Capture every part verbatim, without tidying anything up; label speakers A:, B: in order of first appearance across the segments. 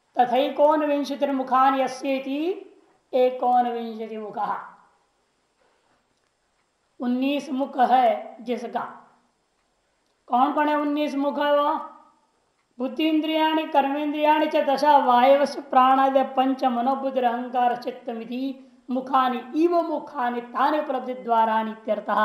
A: तथैकोन विंशति मुखान यस्येति एकोन विंशति मुख। उन्नीस मुख है जिसका। कौन कौन है उन्नीस मुख है वो? बुद्धि इंद्रियाणि कर्मेंद्रियाणि च दशा वायवस्य प्राणादि पंच मनोबुद्धि अहंकार चित्तमिति मुखानि इव मुखानि तानि उपलब्धि द्वाराणि इत्यर्थः।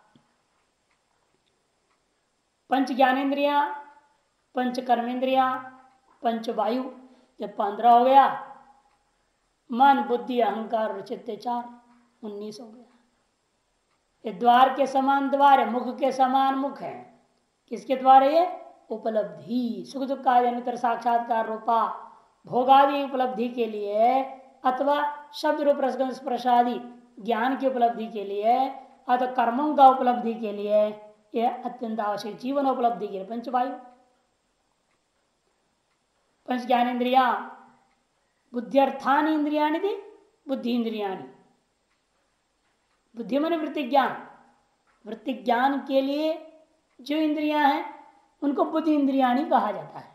A: पंच ज्ञानेन्द्रिया, पंच कर्मेंद्रिया, पंच वायु, जब पंद्रह हो गया, मन बुद्धि अहंकार और चित्त चार, उन्नीस हो गया। ये द्वार के समान द्वार है, मुख के समान मुख है। किसके द्वार है ये? उपलब्धि, सुख दुख आदि अनितर साक्षात्कार रूपा भोगादि उपलब्धि के लिए, अथवा शब्द रूप रसगंध स्पर्श आदि ज्ञान की उपलब्धि के लिए, अथवा कर्मों का उपलब्धि के लिए, यह अत्यंत आवश्यक जीवन उपलब्धि के लिए पंचवायु। पंच ज्ञानेन्द्रिया, बुद्ध्यर्थानि इंद्रियाणि थी, बुद्धि इंद्रियाणि। बुद्धि मन वृत्ति ज्ञान, वृत्ति ज्ञान के लिए जो इंद्रियां हैं उनको बुद्धि इंद्रियाणि कहा जाता है।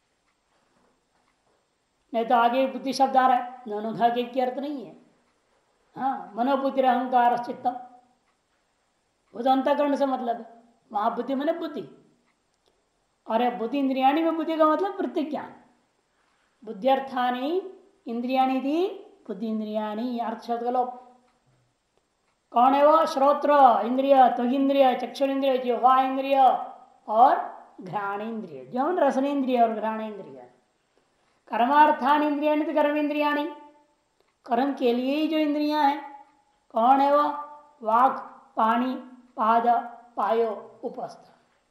A: नहीं तो आगे बुद्धि शब्द आ रहा है, दोनों का एक ही अर्थ नहीं है। हाँ, मनोबुद्धि अहंकार चित्तम, वो तो अंतःकरण से मतलब है। वहां बुद्धि मने बुद्धि, और बुद्धि इंद्रियाणि में बुद्धि का मतलब वृत्ति ज्ञान। बुद्ध्यर्थानि इंद्रियाणि थी, बुद्धि इंद्रियाणि अर्थ शब्द का लोप। कौन है वो? श्रोत्र इंद्रिय, त्वग इंद्रिय, चक्षुर इंद्रिय, जिह्वा इंद्रिय और घ्राण इंद्रिय, जो रसन इंद्रिय और घ्राण इंद्रिय। कर्मार्थान इंद्रियाणि तो कर्म इंद्रियाणि, कर्म के लिए ही जो इंद्रियां हैं। कौन है वो? वाक, पाणी, पाद, पायो, उपस्थ।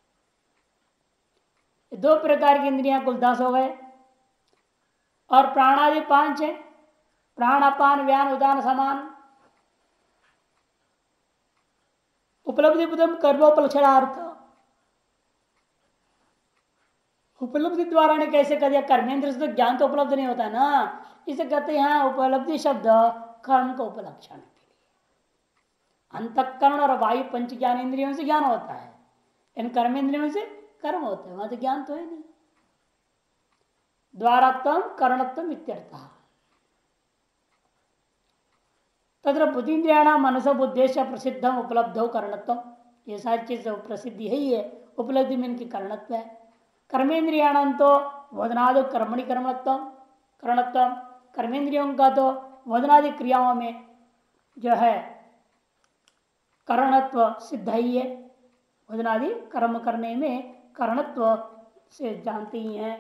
A: दो प्रकार की इंद्रियां कुल दस हो गए। और प्राणादि पांच है, प्राण अपान व्यान उदान समान। उपलब्धि बुद्धम कर्मोपलक्षणार्थ, उपलब्धि द्वारा ने कैसे कर दिया? कर्मेंद्र से तो ज्ञान तो उपलब्ध नहीं होता ना, इसे कहते हैं उपलब्धि शब्द कर्म को उपलक्षण के लिए। अंतःकरण और वायु पंच ज्ञान इंद्रियों से ज्ञान होता है, इन कर्मेंद्रियों से कर्म होता है, वहां तो ज्ञान तो है नहीं। द्वारात्म करणत्म इत्यर्थः। तत्र बुद्धिन्द्रियाणाम मनसो बुद्धेश प्रसिद्धम उपलब्धो करणत्व, ये सारी चीज प्रसिद्धि है ही है। उपलब्धि में इनकी करणत्व है। कर्मेंद्रियाणाम तो वदनादि कर्मणि कर्मत्व करणत्व, कर्मेंद्रियों का तो वदनादि क्रियाओं में जो है करणत्व सिद्ध ही है। वदनादि कर्म करने में करणत्व से जानते ही हैं।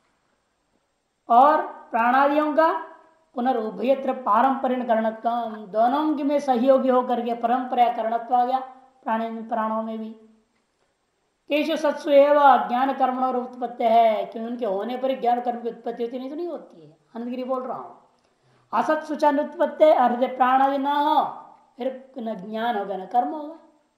A: और प्राणादियों का पुनर्उभयत्र पारंपरिक करणत्व, दोनों में सहयोगी होकर के परंपरा करणत्व आ गया। प्राणी प्राणों में भी केशु सत्सु एवं ज्ञान कर्म और उत्पत्ति है, क्योंकि उनके होने पर ज्ञान कर्म की उत्पत्ति होती नहीं तो नहीं होती है। आनंदगिरी बोल रहा हूं। असत्सु च उत्पत्ति, हृदय प्राणादि ना हो फिर न ज्ञान होगा न कर्म होगा।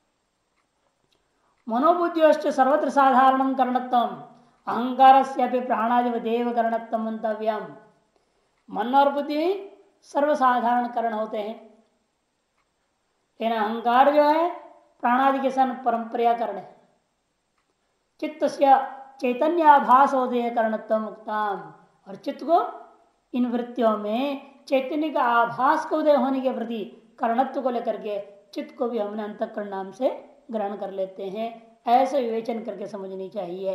A: मनोबुद्धिश्च सर्वत्र साधारण करणत्व, अहंकार से प्राणादि देव करणत्व मंतव्यम। मन और बुद्धि सर्वसाधारण करण होते हैं, लेकिन अहंकार जो है प्राणादि के सन परंपरा करण है। चित्त से चैतन्याभास होते करणत्व मुक्ताम, और चित्त को इन वृत्तियों में चैतन्य का आभास को उदय होने के प्रति करणत्व को लेकर के चित्त को भी हमने अंतःकरण नाम से ग्रहण कर लेते हैं। ऐसे विवेचन करके समझनी चाहिए।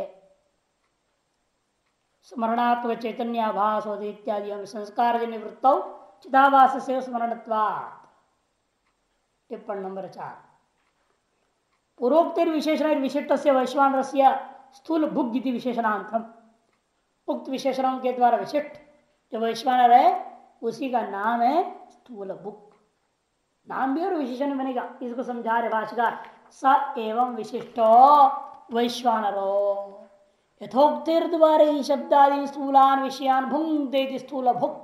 A: स्मरणात्मक चैतन्याभास होते इत्यादि हम संस्कार जन्य वृत्तौ चिदाभास से स्मरणत्वात्। टिप्पणी नंबर चार। पूर्वोक्तिर विशेषण विशिष्ट से वैश्वानर से स्थूल भुग इति विशेषणांतरम, उक्त विशेषणों के द्वारा विशिष्ट जो वैश्वानर है उसी का नाम है स्थूल भुग। नाम भी और विशेषण बनेगा, इसको समझा रहे भाष्यकार। स एवं विशिष्टो वैश्वानरो यथोक्तिर द्वारा ही शब्दादि स्थूलान विषयान भुंक्ते स्थूल भुग।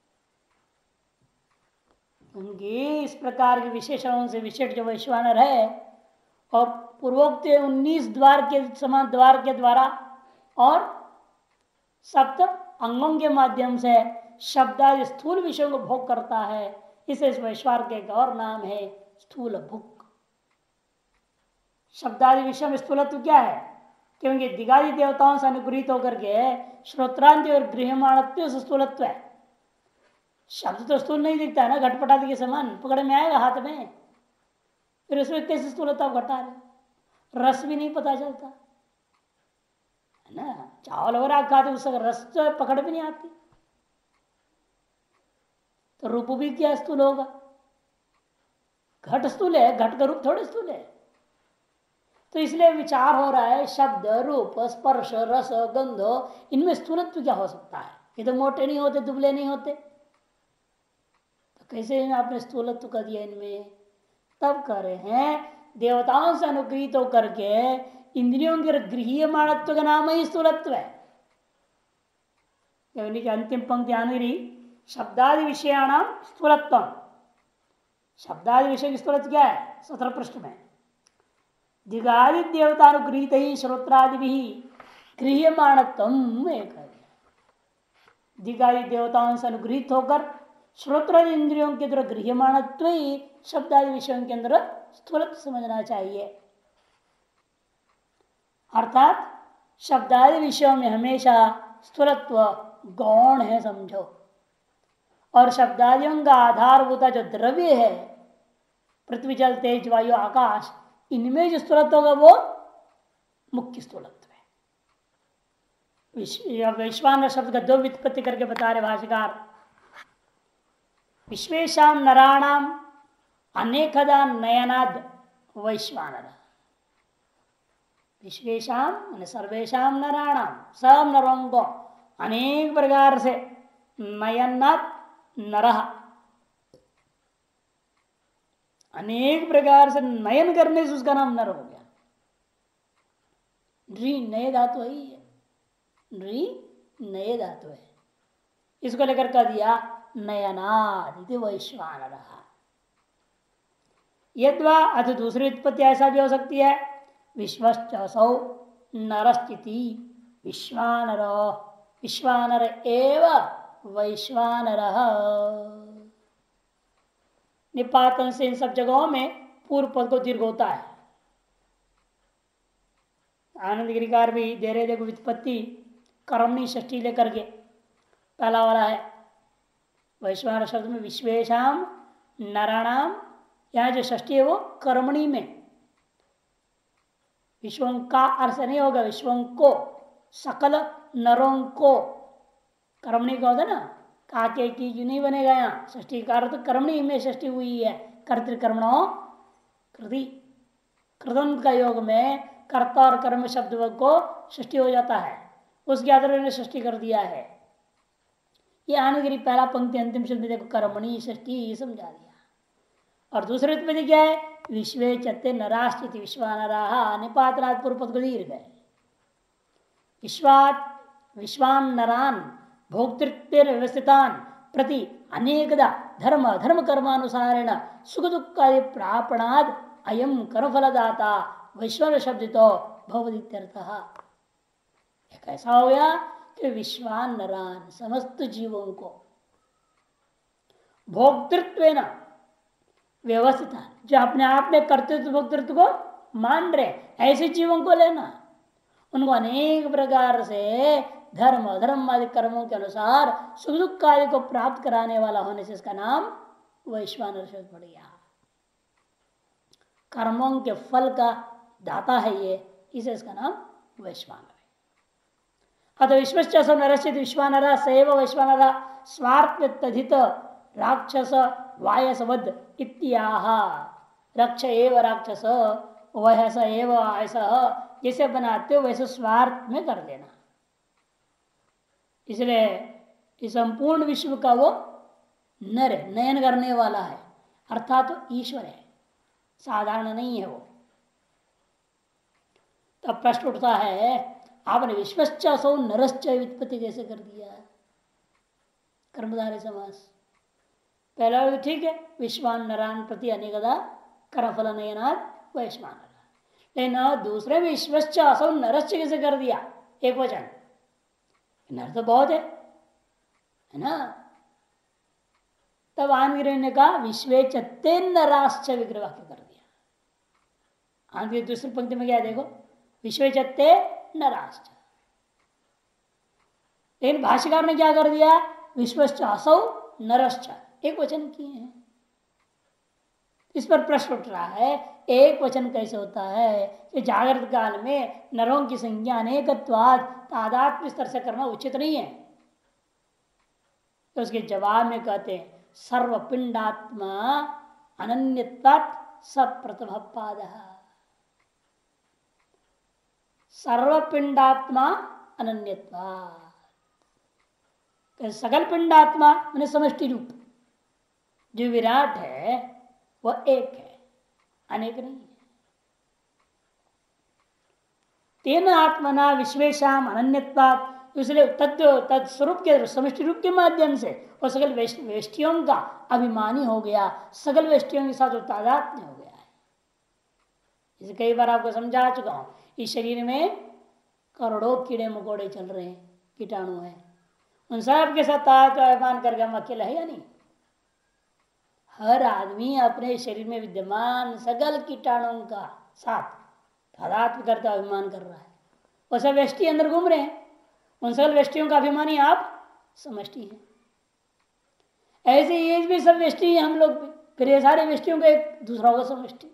A: उनके इस प्रकार के विशेषणों से विशिष्ट जो वैश्वानर है और पूर्वोक्त उन्नीस द्वार के समान द्वार के द्वारा और सप्त अंगों के माध्यम से शब्दादि स्थूल विषयों को भोग करता है, इसे इस वैश्वान के एक और नाम है स्थूल भुग। शब्दादि विषय में स्थूलत्व क्या है? क्योंकि दिगादि देवताओं से अनुग्रहित होकर के श्रोत्रांति और गृहमाणत्व स्थूलत्व है। शब्द तो स्थूल नहीं दिखता है ना, घटपटादि के समान पकड़ में आएगा हाथ में, फिर उसमें कैसे स्थूलता घटा रहे, रस भी नहीं पता चलता है ना। चावल वगैरह खाते उसका रस तो पकड़ भी नहीं आती, तो रूप भी क्या स्थूल होगा। घट स्थूल है, घट का रूप थोड़े स्थूल है। तो इसलिए विचार हो रहा है शब्द रूप स्पर्श रस गंध, इनमें स्थूलत्व क्या हो सकता है। ये तो मोटे नहीं होते, दुबले नहीं होते, तो कैसे आपने स्थूलत्व कर दिया इनमें। तब कह रहे हैं देवताओं से अनुग्रहित होकर के इंद्रियों के गृह्यमाणत्व का नाम ही स्थूलत्व है। अंतिम पंक्ति आने रही, शब्दादि विषयाणाम स्थूलत्व। शब्दादि विषय की स्थूलत्व क्या है, सत्रह पृष्ठ में। दिगादि देवतानुगृहित ही श्रोत्रादि भी गृह्यमाणत्व। दिगादि देवताओं से अनुगृहित होकर श्रोत्रादि इंद्रियों के अंदर गृह्यमाणत्व ही शब्दादि विषयों के अंदर स्थूलत्व समझना चाहिए। अर्थात शब्दादि विषयों में हमेशा स्थूलत्व गौण है समझो, और शब्दादियों का आधारभूत जो द्रव्य है पृथ्वी जल तेज वायु आकाश, इनमें जो स्थूलत्व होगा वो मुख्य स्थूलत्व है। वैश्वानर शब्द का दो व्युत्पत्ति करके बता रहे भाष्यकार। विश्वेशाम नराणाम अनेकदा नयनाद वैश्वानर। विश्वेशाम सर्वेशाम नराणाम, सब नरों को अनेक प्रकार से नयनाद नरह, अनेक प्रकार से नयन करने से उसका नाम नर हो गया। नृ नए धातु ही है, नृ नए धातु है, इसको लेकर कह दिया नयनाद वैश्वानर। यद्वा अथ दूसरी उत्पत्ति ऐसा भी हो सकती है, विश्वश्चसौ नरस्थिति विश्वानर, विश्वानर एव वैश्वानर। निपातन से इन सब जगहों में पूर्व पद को दीर्घ होता है। आनंद गिरिकार भी दे रहे देखो व्युत्पत्ति कर्मणी षष्ठी लेकर के, पहला वाला है वैश्वानर शब्द में विश्वेशाम नराणाम, यहाँ जो षष्ठी है वो कर्मणी में, विश्वों का अर्थ नहीं होगा, विश्वों को सकल नरों को, कर्मणी का होता ना, काके की जो नहीं बनेगा यहाँ षष्ठी का अर्थ कर्मणी में षष्ठी हुई है। कर्तृकर्मणो कृति, कृदंत का योग में कर्ता और कर्म शब्द को षष्ठी हो जाता है, उसके आधार में षष्ठी कर दिया है। ये आनगिरी पहला पंक्ति अंतिम शब्द देखो कर्मणी षष्ठी समझा दिया। और दूसरे उत्पत्ति क्या है, विश्वे चत्ते नराश्चित विश्वानराः, निपातनात् पूर्व पद को दीर्घ है। विश्वात विश्वान नरान भोक्तृत्व व्यवस्थितान प्रति अनेकदा धर्म धर्म कर्मानुसारेण सुख दुख आदि प्रापणाद अयम कर्मफलदाता वैश्वानर शब्द तो भवदित्यर्थः। कैसा हो गया कि विश्वान नरान समस्त जीवों को भोक्तृत्व व्यवस्थित, जो अपने आप में कर्तृत्व भोक्तृत्व को मान रहे ऐसे जीवों को लेना, उनको अनेक प्रकार से धर्म धर्म आदि कर्मों के अनुसार सुख दुख आदि को प्राप्त कराने वाला होने से इसका नाम वैश्वानर शब्द पड़ गया। कर्मों के फल का दाता है ये, इसे इसका नाम वैश्वानर है। अतः विश्वश्च नरश्चित विश्वानर सैव वैश्वानर स्वार्थ तथित राक्षस वायसवद इत्याह। रक्ष एव राक्षस वयस एव ऐसा जैसे बनाते हो वैसे स्वार्थ में कर देना। इसलिए इस संपूर्ण विश्व का वो नर नयन करने वाला है, अर्थात तो ईश्वर है, साधारण नहीं है वो। तब तो प्रश्न उठता है आपने विश्वश्च असौ नरश्च व्युत्पत्ति कैसे कर दिया है कर्मधारय समास। पहला तो ठीक है, विश्वान नरान प्रति अनेकदा कर्मफल नयनाद वैश्वानर, लेकिन दूसरे विश्वश्च असौ नरश्च कैसे कर दिया एक वचन, नर तो बहुत है है ना। तब आनगिरी ने कहा विश्वे चत्ते नराश्च विग्रह वाक्य कर दिया। आनगिरी दूसरी पंक्ति में क्या देखो, विश्वे चत्ते नराश्च। लेकिन भाष्यकार ने क्या कर दिया, विश्वश्च असौ नरश्च, एक वचन किए हैं। इस पर प्रश्न उठ रहा है, एक वचन कैसे होता है कि जागृत काल में नरों की संज्ञा अनेकत्वाद तादात्म्य स्तर से करना उचित नहीं है। तो उसके जवाब में कहते हैं सर्वपिंडात्मा अनन्यत्वात् सप्रथम पाद। सर्वपिंडात्मा अनन्यत्वात्, सकल पिंडात्मा मैंने समष्टि रूप जो विराट है वह एक है, अनेक नहीं है। तेन आत्मना विश्वेशाम अनन्यत्वात्, इसलिए तत्व तत्स्वरूप के समष्टि रूप के माध्यम से और सकल वेष्टियों का अभिमानी हो गया, सकल वेष्टियों के साथ वो तादात्म्य हो गया है। इसे कई बार आपको समझा चुका हूं। इस शरीर में करोड़ों कीड़े मकोड़े चल रहे हैं, कीटाणु हैं, उन सब के साथ अभिमान करके हम अकेला है या नहीं? हर आदमी अपने शरीर में विद्यमान सकल कीटाणुओं का साथ तादात्म्य करता अभिमान कर रहा है। वो सब वेष्टि अंदर घूम रहे हैं, उन सकल वेष्टियों का अभिमानी आप समष्टि है। ऐसे ये भी सब वेष्टि है हम लोग भी, फिर ये सारे वेष्टियों का एक दूसरा होगा समष्टि।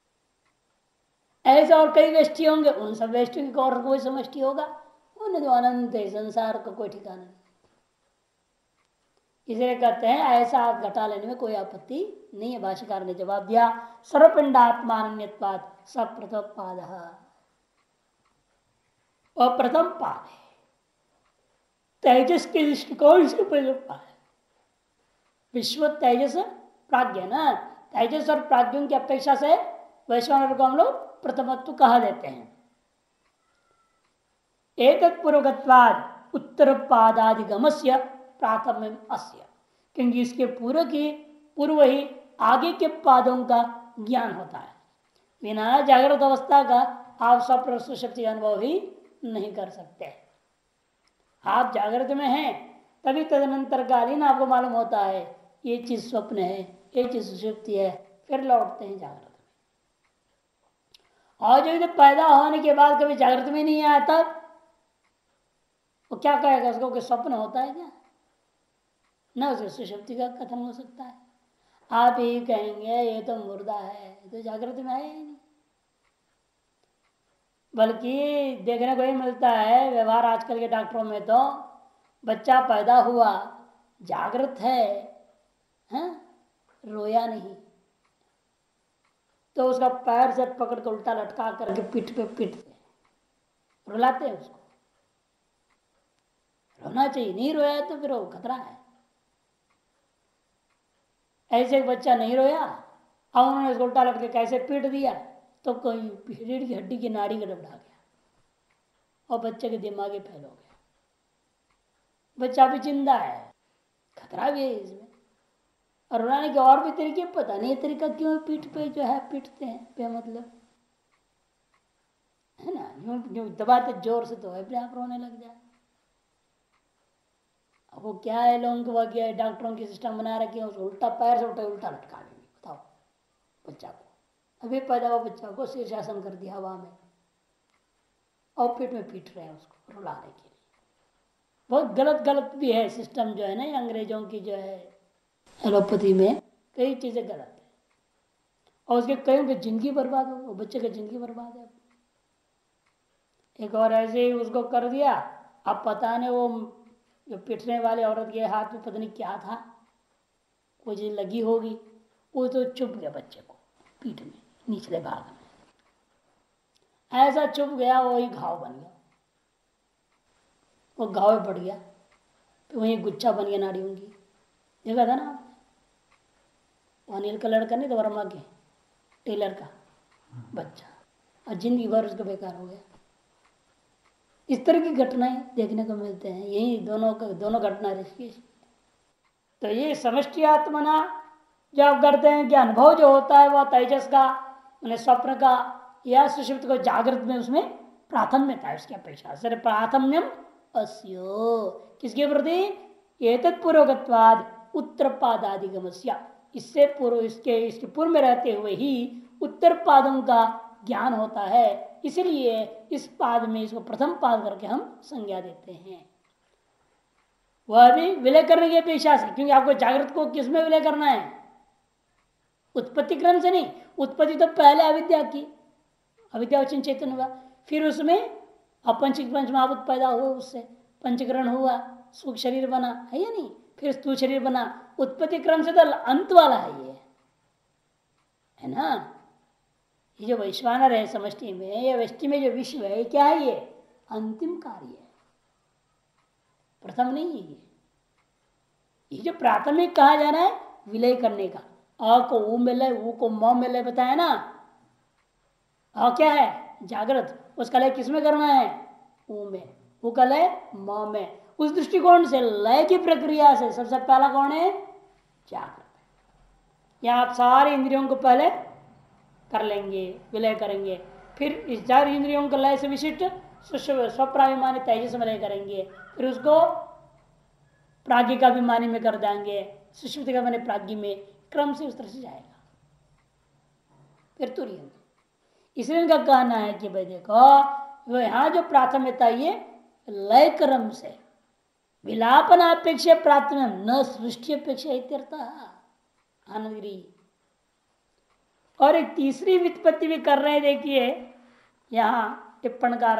A: ऐसे और कई वेष्टि होंगे, उन सब वेष्टियों का और कोई समष्टि होगा। उन्हें तो अनंत है, संसार का कोई ठिकाना नहीं। इसलिए कहते हैं ऐसा आप घटा लेने में कोई आपत्ति नहीं है। भाष्यकार ने जवाब दिया सर्वपिंडात्मान्यत्वात् सप्रथम पाद, और प्रथम पाद है तेजस के दृष्टिकोण से प्रथम पाद है। विश्व तेजस प्राज्ञ ना, तेजस और प्राज्ञों की अपेक्षा से वैश्वानर को हम लोग प्रथमत्व कहा देते हैं। एतत् पूर्वकत्वाद उत्तर पादादिगमस्य प्राथम्यम अस्य, क्योंकि इसके पूर्व की पूर्व ही आगे के पादों का ज्ञान होता है। बिना जागृत अवस्था का आप स्वप्न सुषुप्ति अनुभव ही नहीं कर सकते। आप जागृत में हैं तभी तदनंतर कालीन आपको मालूम होता है ये चीज स्वप्न है, ये चीज सुषुप्ति है, फिर लौटते हैं जागृत में। और जो इधर पैदा होने के बाद कभी जागृत में नहीं आया तब वो क्या कहेगा उसको कि स्वप्न होता है क्या? न उसे सुषुप्ति का कथन हो सकता है। आप ही कहेंगे ये तो मुर्दा है, ये तो जागृत में है ही नहीं। बल्कि देखने को ही मिलता है व्यवहार आजकल के डॉक्टरों में, तो बच्चा पैदा हुआ जागृत है, हैं? रोया नहीं, तो उसका पैर से पकड़ कर उल्टा लटका करके पीठ पे पीटते रुलाते हैं उसको। रोना चाहिए, नहीं रोया तो फिर वो खतरा है। ऐसे एक बच्चा नहीं रोया और उन्होंने उसको उल्टा लटके कैसे पीट दिया तो कोई रीढ़ की हड्डी की नाड़ी का डबड़ा गया और बच्चे के दिमाग फैल हो गया। बच्चा भी जिंदा है, खतरा भी है इसमें। और रोने के और भी तरीके, पता नहीं तरीका क्यों पीठ पे जो है पीटते हैं पे मतलब है ना, यूं यूं दबाते जोर से तो अपने आप रोने लग जाए। अब वो क्या है, लोगों को वह डॉक्टरों की सिस्टम बना रखे हैं, उसको उल्टा पैर से उल्टा उल्टा लटका देंगे। बताओ, बच्चा को अभी पैदा हुआ बच्चा को शीर्षासन कर दिया हवा में और पीठ में पीट रहे हैं उसको रुलाने के लिए। बहुत गलत गलत भी है सिस्टम जो है ना अंग्रेजों की जो है एलोपैथी में, कई चीजें गलत है और उसके कई की जिंदगी बर्बाद हो, वो बच्चे की जिंदगी बर्बाद है। एक और ऐसे ही उसको कर दिया, अब पता नहीं वो जो पिटने वाले औरत के हाथ में पता नहीं क्या था, कोई चीज लगी होगी, वो तो चुप गया बच्चे को पीठ में निचले भाग में, ऐसा चुप गया वही घाव बन गया। वो घाव बढ़ गया तो वही गुच्छा बन गया नाड़ियों की। देखा था ना आपने, अनिल का लड़का नहीं तो वर्मा के टेलर का बच्चा, और जिंदगी भर उसका बेकार हो गया। इस तरह की घटनाएं देखने को मिलते हैं, यही दोनों का दोनों घटना ऋषिकेश। तो ये समष्टि आत्मना जो आप करते हैं कि अनुभव जो होता है वह तेजस का, उन्हें स्वप्न का या सुषुप्त को जागृत में उसमें प्राथम्यता है उसकी अपेक्षा। सर प्राथम्यम अस्यो किसके प्रति? एतत् पूर्वकत्वाद उत्तर पादादिगमस्या, इससे पूर्व इसके इसके पूर्व में रहते हुए ही उत्तर पादों का ज्ञान होता है। इसलिए इस पाद में इसको प्रथम पाद करके हम संज्ञा देते हैं। वह भी विलय करने की अपेक्षा से, क्योंकि आपको जागृत को किस में विलय करना है? उत्पत्ति क्रम से नहीं। उत्पत्ति तो पहले अविद्या की, अविद्या चेतन हुआ, फिर उसमें अपंचीक पंच महाभूत पैदा हुआ, उससे पंचकरण हुआ, सूक्ष्म शरीर बना, है या नहीं? फिर स्थूल शरीर बना। उत्पत्ति क्रम से तो अंत वाला है ये, है ना? ये जो वैश्वानर है समष्टि में, या व्यष्टि में जो विश्व है, क्या है? ये अंतिम कार्य है, प्रथम नहीं है ये। ये जो प्राथमिक कहा जाना है विलय करने का, अ को ऊ में लय, ऊ को म में लय बताया ना। अ क्या है? जागृत, उसका लय किसमें करना है? ऊ में, ऊ का लय म में। उस दृष्टिकोण से लय की प्रक्रिया से सबसे पहला कौन है? जागृत। यहाँ आप सारी इंद्रियों को पहले कर लेंगे, विलय करेंगे, फिर इस चार इंद्रियों को लय से विशिष्ट स्वप्राभिमानी तेजस में लय करेंगे, फिर उसको प्राज्ञ का अभिमानी में कर देंगे, सुषुप्ति का माने प्राज्ञ में, क्रम से उस तरह से जाएगा। फिर तुरंत इसलिए इनका कहना है कि भाई देखो, वो यहाँ जो प्राथमिकता ये लय क्रम से, विलापन अपेक्षा प्राथमिक न सृष्टि अपेक्षा इत्यर्थ आनंदगिरी। और एक तीसरी व्युत्पत्ति भी कर रहे हैं, देखिए यहाँ टिप्पणकार,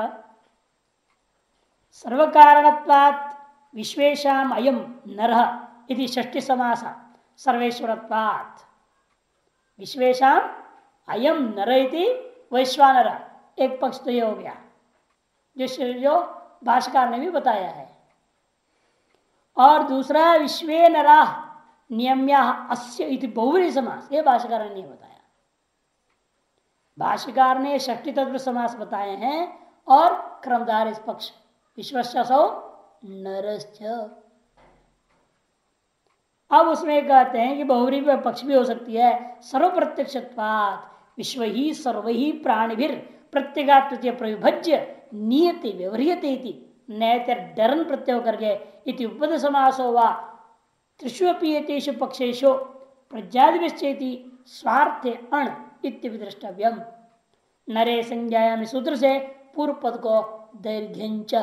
A: सर्वकारणत्वात् विश्वेशाम अयम नरः इति षष्ठी समास सर्वेश्वरत्वात्। विश्वेशाम अयम नर इति वैश्वानर, एक पक्ष तो ये हो गया जो जो भाष्यकार ने भी बताया है। और दूसरा विश्वे नरा नियम्या अस्य इति बहुव्रीहि समास, ये भाष्यकार ने नहीं बताया। भाष्यकार ने षष्ठी तत्व समास बताए हैं और क्रमधार इस पक्ष विश्वस्यसौ नरश्च। अब उसमें कहते हैं कि बहुव्रीहि पक्ष भी हो सकती है। सर्व प्रत्यक्षत्वात् विश्व ही सर्व ही प्राणिभिर प्रत्यगात्व प्रविभज्य नियति व्यवह्रियते इति नैतर डरन प्रत्यय करके इति उपपद समासो वा त्रिष्वपि एतेषु पक्षेषु प्रज्ञादिश्चेति स्वार्थे अण इत्यपि द्रष्टव्यम। नरे संज्ञायामि सूत्र से पूर्व पद को दैर्घ्यंच,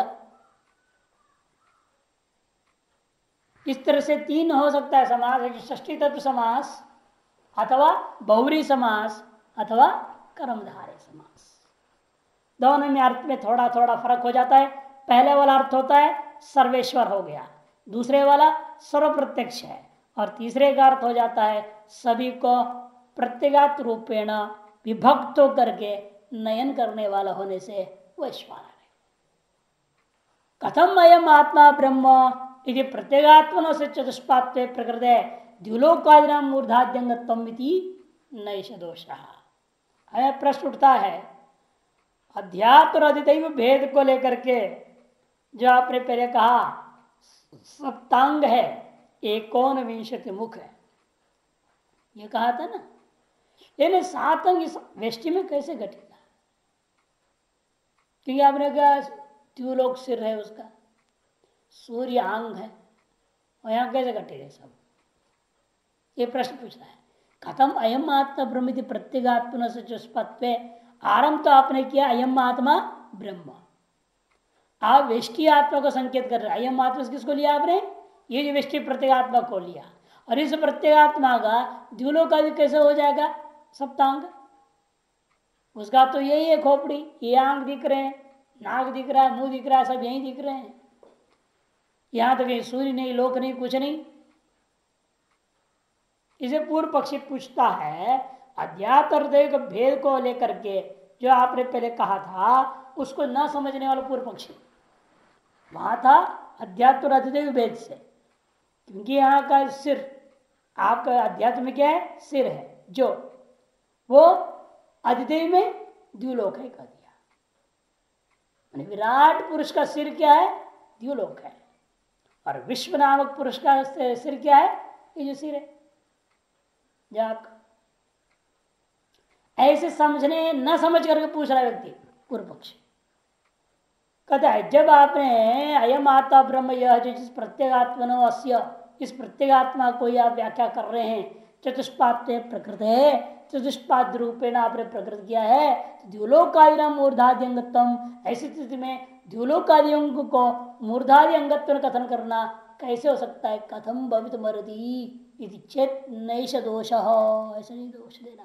A: इस तरह से तीन हो सकता है समास, षष्ठी तत्व समास अथवा बहुव्रीहि समास अथवा कर्मधारय समास। दोनों में अर्थ में थोड़ा थोड़ा फर्क हो जाता है। पहले वाला अर्थ होता है सर्वेश्वर हो गया, दूसरे वाला सर्व प्रत्यक्ष है, और तीसरे का अर्थ हो जाता है सभी को प्रत्यगात रूपेण विभक्त करके नयन करने वाला होने से वैश्वानर है। कथम अयम आत्मा ब्रह्म यदि प्रत्यगात्मनो से चतुष्पात्वे प्रकृते द्युलोकादिनां मूर्धाद्यंगत्वमिति नैष दोषः। हमें प्रश्न उठता है अध्यात्म और अधिदैव भेद को लेकर के, जो आपने पहले कहा सप्तांग है, एकोन विंशति मुख है, ये कहा था ना। यानी सात अंग इस वेष्टि में कैसे घटेगा? क्योंकि आपने कहा द्युलोक सिर है उसका, सूर्य अंग है, और यहां कैसे घटेगा सब? ये प्रश्न पूछ रहा है। कथम अयम आत्मा ब्रह्म प्रत्यगात्मन से चुष्पत्वे, आरंभ तो आपने किया अयम आत्मा ब्रह्म, आप वेष्टि आत्मा को संकेत कर रहे हैं। अयम आत्मा किसको लिया आपने? ये जो वेष्टि प्रत्यगात्मा को लिया, और इस प्रत्यगात्मा का द्युलोक का भी कैसे हो जाएगा सप्तांग? उसका तो यही है खोपड़ी, ये आंख दिख रहे हैं, नाक दिख रहा है, मुंह दिख रहा है, सब यही दिख रहे हैं। यहां तो कहीं सूर्य नहीं, लोक नहीं, कुछ नहीं। इसे पूर्व पक्षी पूछता है अध्यात्म और देव के भेद को लेकर के, जो आपने पहले कहा था उसको न समझने वाला पूर्व पक्षी वहां था अध्यात्म और अधिदेव भेद से। क्योंकि यहाँ का सिर, आपका अध्यात्म में क्या है? सिर है, जो वो अधिदेव में द्युलोक है कह दिया। विराट पुरुष का सिर क्या है? द्युलोक है। और विश्व नामक पुरुष का सिर क्या है? ये जो सिर है जो आपका। ऐसे समझने न समझ करके पूछ रहा व्यक्ति पूर्व पक्ष कहता है जब आपने अयम आत्मा ब्रह्म, यह जो जिस प्रत्यगात्मनो अस्य, इस प्रत्यगात्मा को आप व्याख्या कर रहे हैं चतुष्पात्य प्रकृत है चतुष्पाद रूपेण आपने प्रकृत किया है, तो द्युलोकादि मूर्धादि अंगत्व, ऐसी स्थिति में द्युलोकादि अंग को मूर्धादि अंगत्व कथन करना कैसे हो सकता है? कथम भवित मरती चेत नैष दोष, ऐसा नहीं दोष देना।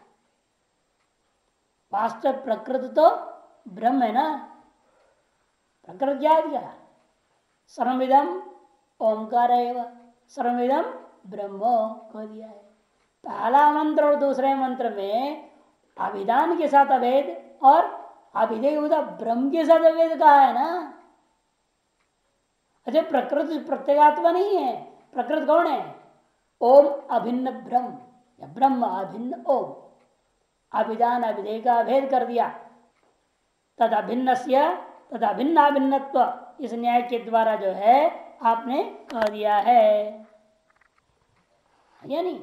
A: वास्तव प्रकृत तो ब्रह्म है ना, प्रकृत क्या दिया? सर्वमिदम ओंकार एवं सर्वमिदम ब्रह्म कह दिया है। पहला मंत्र और दूसरे मंत्र में अभिधान के साथ अभेद और अभिधेय ब्रह्म के साथ अभेद कहा है ना। अच्छा, प्रकृति प्रत्येगात्मा नहीं है, प्रकृति कौन है? ओम अभिन्न ब्रह्म या ब्रह्म अभिन्न ओम। अभिधान अभिधेय का अभेद कर दिया, तद अभिन्न तद अभिन्न अभिन्नत्व इस न्याय के द्वारा जो है आपने कह दिया है, या नहीं?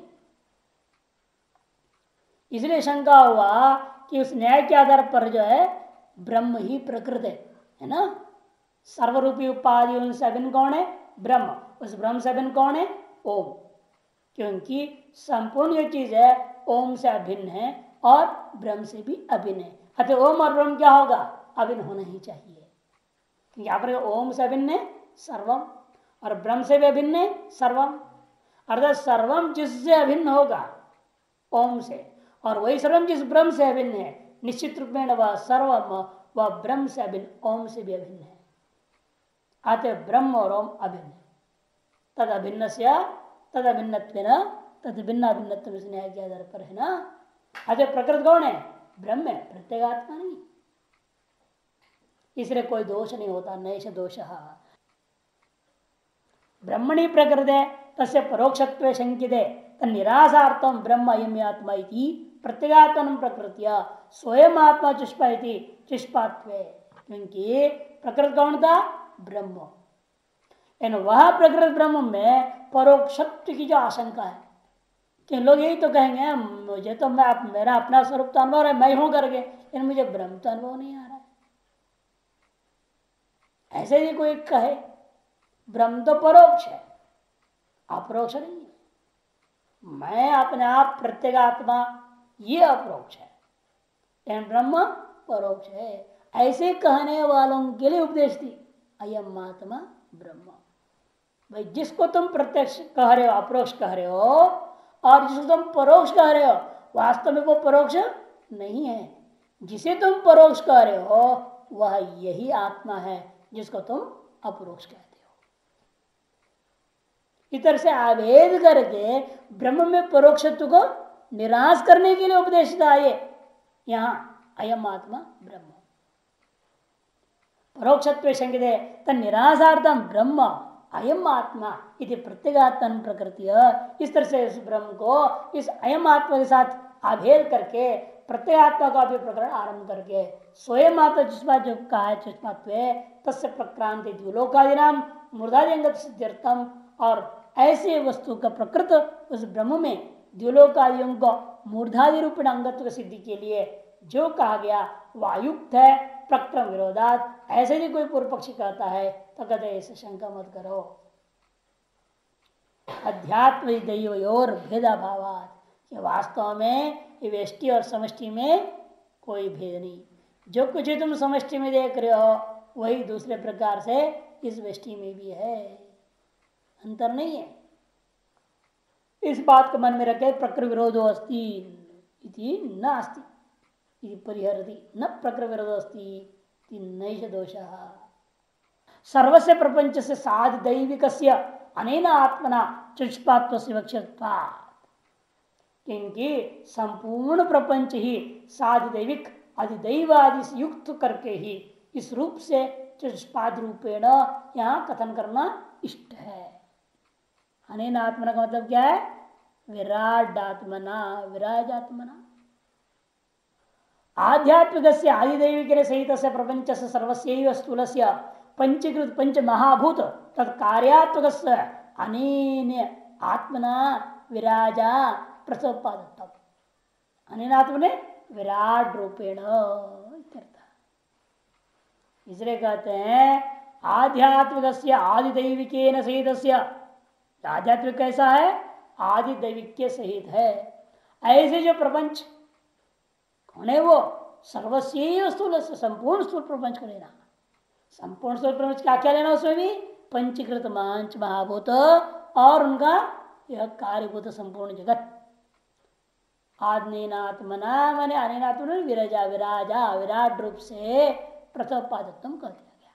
A: इसलिए शंका हुआ कि उस न्याय के आधार पर जो है ब्रह्म ही प्रकृत है, है ना। सर्वरूपी उपाधि उनसे अभिन्न कौन है? ब्रह्म। उस ब्रह्म से अभिन्न कौन है? ओम। क्योंकि संपूर्ण जो चीज है ओम से अभिन्न है और ब्रह्म से भी अभिन्न है। अतः ओम और ब्रह्म क्या होगा? अभिन्न होना ही चाहिए। यहाँ पर ओम से अभिन्न है सर्वम और ब्रह्म से भी अभिन्न है सर्वम। अर्थात सर्वम जिससे अभिन्न होगा ओम से, और वही सर्वम जिस ब्रह्म से अभिन्न है, निश्चित रूप में वह सर्वम वह ब्रह्म से अभिन्न ओम से भी अभिन्न है। अतः ब्रह्म और ओम अभिन्न, तद अभिन्न से तद अभिन्नत्वेन तद भिन्न अभिन्नत्व इस न्याय के आधार पर है ना। अतः प्रकृत कौन है? ब्रह्म है, प्रत्येगात्मा नहीं। इसलिए कोई दोष नहीं होता, नैष दोष। ब्रह्मणि प्रकृते तस्य परोक्षत्वे शंकिते तन्निरासार्थम ब्रह्म अयम आत्मा इति प्रत्यगात्मन प्रकृत्या स्वयं आत्मा चुष्पा इति चुष्पात्वे। क्योंकि प्रकृत कौन था? ब्रह्म। इन वह प्रकृत ब्रह्म में परोक्षत्व की जो आशंका है कि लोग यही तो कहेंगे मुझे तो मैं मेरा अपना स्वरूप तो अनुभव है, मैं हूं करके, लेकिन मुझे ब्रह्म तो अनुभव नहीं आ रहा है। ऐसे ही कोई कहे ब्रह्म तो परोक्ष है, अपरोक्ष नहीं है। मैं अपने आप प्रत्येगात्मा, ये अपरोक्ष है, लेकिन ब्रह्म परोक्ष है। ऐसे कहने वालों के लिए उपदेश दी, अयम आत्मा ब्रह्म। भाई जिसको तुम प्रत्यक्ष कह रहे हो, अपरोक्ष कह रहे हो, और जिसको तुम परोक्ष कह रहे हो, वास्तव में वो परोक्ष नहीं है। जिसे तुम परोक्ष कह रहे हो वह यही आत्मा है जिसको तुम अपरोक्ष कहते हो। इधर से आवेद करके ब्रह्म में परोक्षत्व को निराश करने के लिए उपदेश था ये यहां, अयम आत्मा ब्रह्म। परोक्षत्व शंकिते तन्निरासार्थम ब्रह्म अयम आत्मा इति प्रत्यगात्मन प्रकृति। इस तरह से इस ब्रह्म को इस अयम आत्मा के साथ अभेद करके प्रत्यगात्मा का भी प्रकरण आरंभ करके स्वयं आत्मा जिसपा जो कहा है चुष्पात्व तस्य प्रक्रांति द्युलोकादि नाम मूर्धादि अंगत सिद्ध्यर्थम। और ऐसे वस्तु का प्रकृत उस ब्रह्म में द्युलोकादियों को मूर्धादि रूप अंगत्व सिद्धि के लिए जो कहा गया वह अयुक्त है, प्रक्रम विरोधात। ऐसे ही कोई पूर्व पक्षी कहता है तो कहते ऐसे शंका मत करो। अध्यात्म दैवयोर भेदाभावात, वास्तव में ये व्यष्टि और समष्टि में कोई भेद नहीं। जो कुछ तुम समष्टि में देख रहे हो वही दूसरे प्रकार से इस व्यष्टि में भी है, अंतर नहीं है। इस बात को मन में रखे प्रकृति विरोधो अस्ति इति न अस्ति इति परिहरति, न प्रकृति विरोधो अस्ति इति नैष दोषः। सर्वस्य प्रपंच से साध दैविकस्य अनेन आत्मना चुष्पात्व विवक्षितत्वात्। क्योंकि संपूर्ण प्रपंच ही साध दैविक अधिदैव आदि से युक्त करके ही इस रूप से चुष्पाद रूपेण यहाँ कथन करना इष्ट है। अनेन आत्मना का मतलब क्या है? विराट आत्मना, विराज आत्मना। आध्यात्मिक आदिदैविक सहित से प्रपंच से सर्वस्यैव स्थूलस्य पंचीकृत पंच महाभूत तत्कार्यात्मक अनेन आत्मना विराजा प्रसोपादत्तम। अनेन आत्मने विराट रूपेण। इसलिए कहते हैं आध्यात्मिक आदिदैविक सहित। आध्यात्मिक कैसा है? आदि दैविक के सहित है। ऐसे जो प्रपंच होने वो सर्वस्व स्थूल से संपूर्ण स्थूल प्रपंच को लेना। संपूर्ण स्थूल प्रपंच क्या क्या लेना उसमें भी पंचीकृत मंच महाभूत और उनका यह कार्यभूत संपूर्ण जगत। आत्मना मैंने अनेनात्मन विरजा विराजा विराट रूप से प्रथम पादत्व कर दिया गया।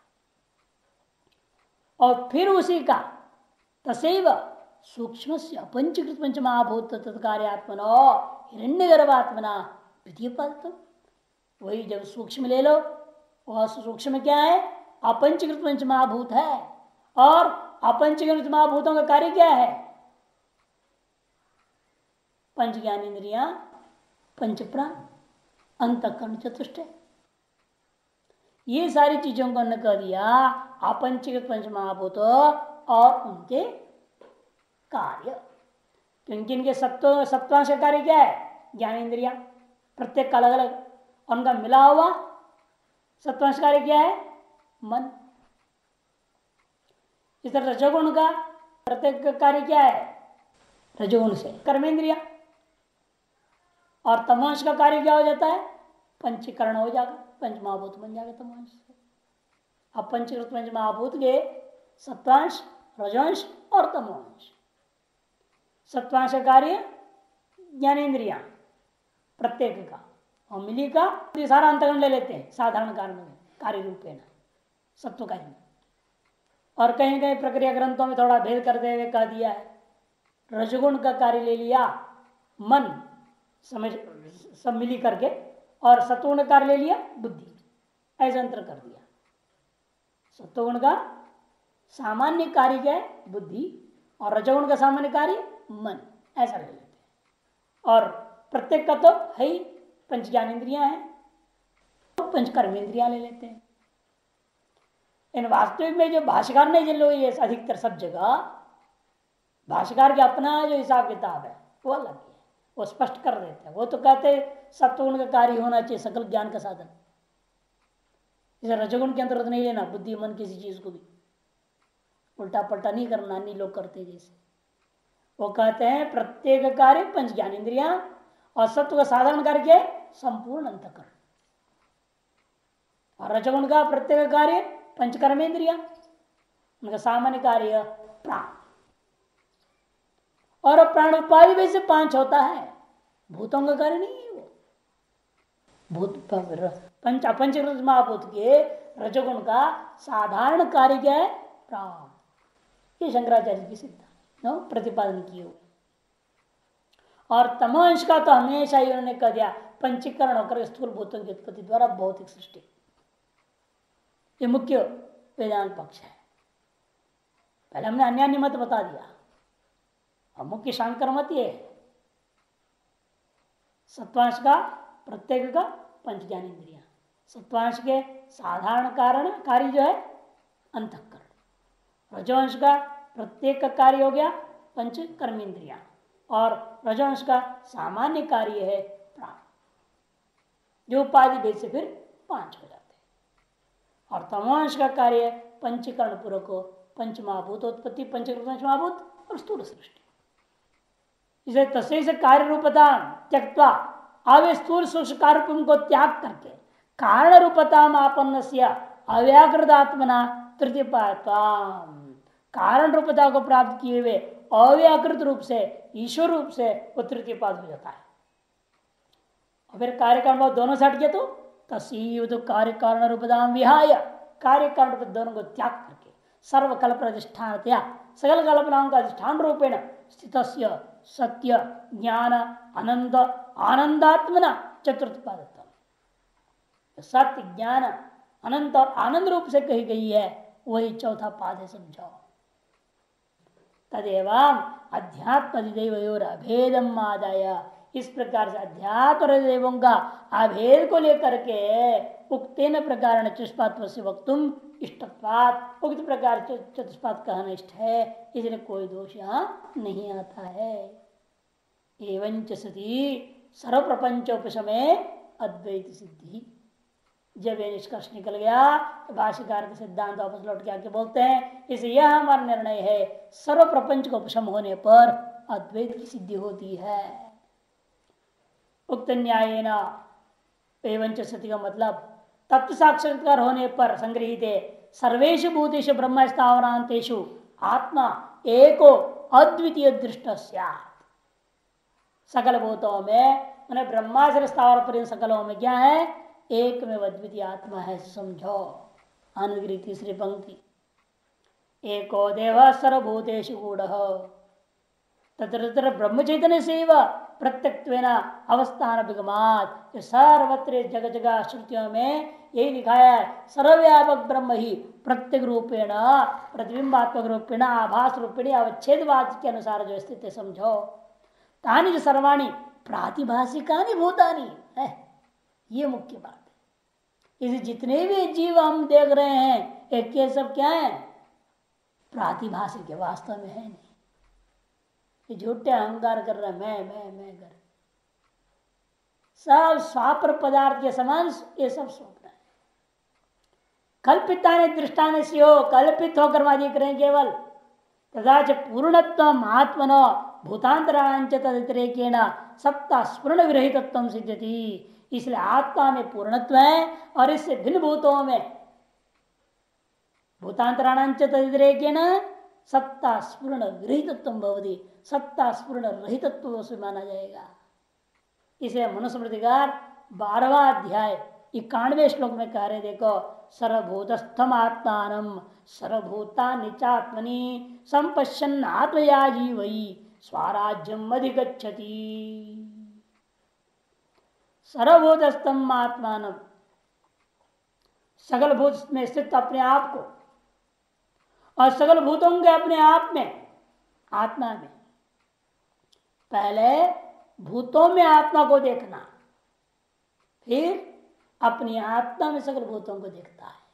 A: और फिर उसी का तसेव सूक्ष्म से अपंचीकृत पंच महाभूत तत्कार्यात्मनो हिरण्य गर्भात्मना द्वितीय पादत्व। वही जब सूक्ष्म ले लो, वह सूक्ष्म क्या है? अपंचीकृत पंच महाभूत है। और अपंचीकृत महाभूतों का कार्य क्या है? पंच ज्ञान इंद्रिया, पंच प्राण, अंतःकरण चतुष्ट। ये सारी चीजों को न कर दिया अपंचीकृत पंच महाभूत और उनके कार्य। क्योंकि इनके सत्व सत्वांश का कार्य क्या है? ज्ञान इंद्रिया, प्रत्येक का अलग अलग, उनका मिला हुआ सत्वांश कार्य क्या है? मन। इस तरह रजोगुण का प्रत्येक का कार्य क्या है? रजोगुण से कर्मेंद्रिया। और तमोंश का कार्य क्या हो जाता है? पंचीकरण हो जाएगा, पंच महाभूत बन जाएगा तमोंश से। अब पंचीकृत पंच महाभूत के सत्वांश, रजोंश और तमोंश। सत्वांश का कार्य ज्ञानेन्द्रिया प्रत्येक का, और मिली का सारा अंतगण ले लेते हैं साधारण कारण में कार्य रूपेण सत्व कार्य में। और कहीं कहीं प्रक्रिया ग्रंथों में थोड़ा भेद करते हुए कह दिया है, रजगुण का कार्य ले लिया मन समझ सब मिली करके, और सत्वगुण का कार्य ले लिया बुद्धि, ऐसा अंतर कर दिया। सत्वगुण का सामान्य कार्य क्या है? बुद्धि, और रजगुण का सामान्य कार्य मन, ऐसा ले लेते हैं। और प्रत्येक का तो है ही पंच ज्ञानेन्द्रियां हैं, तो पंच कर्मेंद्रियां ले लेते हैं। इन वास्तविक में जो भाष्यकार ने जिन लोग ये अधिकतर सब जगह भाष्यकार के अपना जो हिसाब किताब है वो अलग है, वो स्पष्ट कर देते हैं। वो तो कहते सत्वगुण का कार्य होना चाहिए सकल ज्ञान का साधन, जैसे रजगुण के अंतर्गत नहीं लेना बुद्धि मन किसी चीज को भी, उल्टा पलटा नहीं करना अन्य लोग करते जैसे। वो कहते हैं प्रत्येक कार्य पंच ज्ञान इंद्रिया, और सत्व का साधारण कार्य क्या है? संपूर्ण अंतःकरण। और रजगुण का प्रत्येक कार्य पंचकर्मेंद्रिया, उनका सामान्य कार्य प्राण। और प्राण उपाधि में से पांच होता है, भूतों का कार्य नहीं है वो। भूत पंच अपंचकृत महाभूत के रजगुण का साधारण कार्य क्या है? प्राण। ये शंकराचार्य की सिद्धांत प्रतिपादन किए हुए। और तमोंश का तो हमेशा ही उन्होंने कह दिया पंचीकरण होकर स्थूल भूतों की उत्पत्ति द्वारा भौतिक सृष्टि। ये मुख्य वेदांत पक्ष है। पहले हमने अन्य अन्य मत बता दिया, और मुख्य शांकर मत ये है सत्वांश का प्रत्येक का पंच ज्ञानेन्द्रिया, सत्वांश के साधारण कारण कार्य जो है अंतःकरण, रजोंश का प्रत्येक का कार्य हो गया पंच कर्मेंद्रिया, और रजोंश का सामान्य कार्य है प्राण, जो उपाधि भेद से फिर पांच हो जाते हैं। और तमोंश का कार्य पंचीकरण पूर्वक पंच महाभूत उत्पत्ति, पंचकृत पंच महाभूत और स्थूल सृष्टि। इसे तस्वीर से कार्य रूपता त्यक्त्वा अवे स्थूल सूक्ष्म कार्य को त्याग करके कारण रूपता आपन्न अव्याकृत आत्मना तृतीय कारण रूपता को प्राप्त किए हुए अव्याकृत रूप से ईश्वर रूप से वो तृतीय पाद हो जाता है। और फिर कार्य कारण दोनों से हट गया तो तस्वीर तो कार्य कारण रूपता विहाय कार्य कारण दोनों को त्याग करके सर्वकल्प अधिष्ठान सकल कल्पनाओं का अधिष्ठान रूपेण स्थित सत्य ज्ञान आनंद आनंदात्मना चतुर्थ पाद। सत्य ज्ञान अनंत और आनंद रूप से कही गई है, वही चौथा पाद है, समझो। तदेवं अध्यात्म अधिदेव अभेदम आदाय, इस प्रकार से अध्यात्म अधिदेवों का अभेद को लेकर के उक्तेन प्रकार चतुष्पाद से वक्तुम इष्टत्वात्, उक्त प्रकार चतुष्पाद कहना इष्ट है, इसलिए कोई दोष यहाँ नहीं आता है। एवं च सती सर्व प्रपंचोपशमे अद्वैत सिद्धि। जब ये निष्कर्ष निकल गया तो भाष्यकार के सिद्धांत वापस लौट के आके बोलते हैं, इसलिए यह हमारा निर्णय है सर्व प्रपंच को उपशम होने पर अद्वैत की सिद्धि होती है। उक्त न्यायेन एवं सती का मतलब तत्व साक्षात्कार होने पर संग्रहित सर्वेशु भूतेषु ब्रह्म स्थावरांतेषु आत्मा एको अद्वितीय दृष्ट सकल भूतों में मैंने ब्रह्मा से स्थावर पर सकलों में क्या है, एक में अद्वितीय आत्मा है, समझो। अनुग्रही तीसरी पंक्ति, एको देव सर्वभूतेषु गूढ़ तत्र ब्रह्म चैतन्य से प्रत्यक्त्वेन अवस्थान विगमात। सर्वत्र जगह जगह श्रुतियों में यही दिखाया है, सर्वव्यापक ब्रह्म ही प्रत्येक रूपेण प्रतिबिंबात्मक रूपेण आभास रूपेण अवच्छेदवाद के अनुसार जो स्थित है, समझो। तानि जो सर्वाणी प्रातिभाषिकानि भूतानि है, ये मुख्य बात है। इसे जितने भी जीव हम देख रहे हैं, एक ये सब क्या है, प्रातिभाषिक है, वास्तव में है नहीं। ये झूठे अहंकार कर रहे, मैं मैं मैं कर सब स्वापर पदार्थ के समान ये सब स्वप्न है। कल्पिता ने दृष्टान से हो, कल्पित होकर वहां दिख रहे हैं केवल। तथा च पूर्णत्व आत्मनो भूतांतरांच तदितरेकेण सत्ता स्पूर्ण विरहितत्व सिद्ध्यति। इसलिए आत्मा में पूर्णत्व है और इससे भिन्न भूतों में भूतांतरांच तदितरेकेण सत्ता स्पूर्ण विरहितत्व भवति, सत्ता स्पूर्ण रहितत्व से माना जाएगा। इसे मनुस्मृतिकार बारहवा अध्याय इक्यानवे श्लोक में कह रहे, देखो, सर्वभूतस्थम आत्मानम सर्वभूतानि चात्मनि संपश्यन् आत्मया जीवई स्वराज्यम अधिगच्छति। सर्वभूतस्थम आत्मानम, सकल भूत में स्थित अपने आप को, और सकल भूतों के अपने आप में, आत्मा में। पहले भूतों में आत्मा को देखना, फिर अपनी आत्मा में सकल भूतों को देखता है।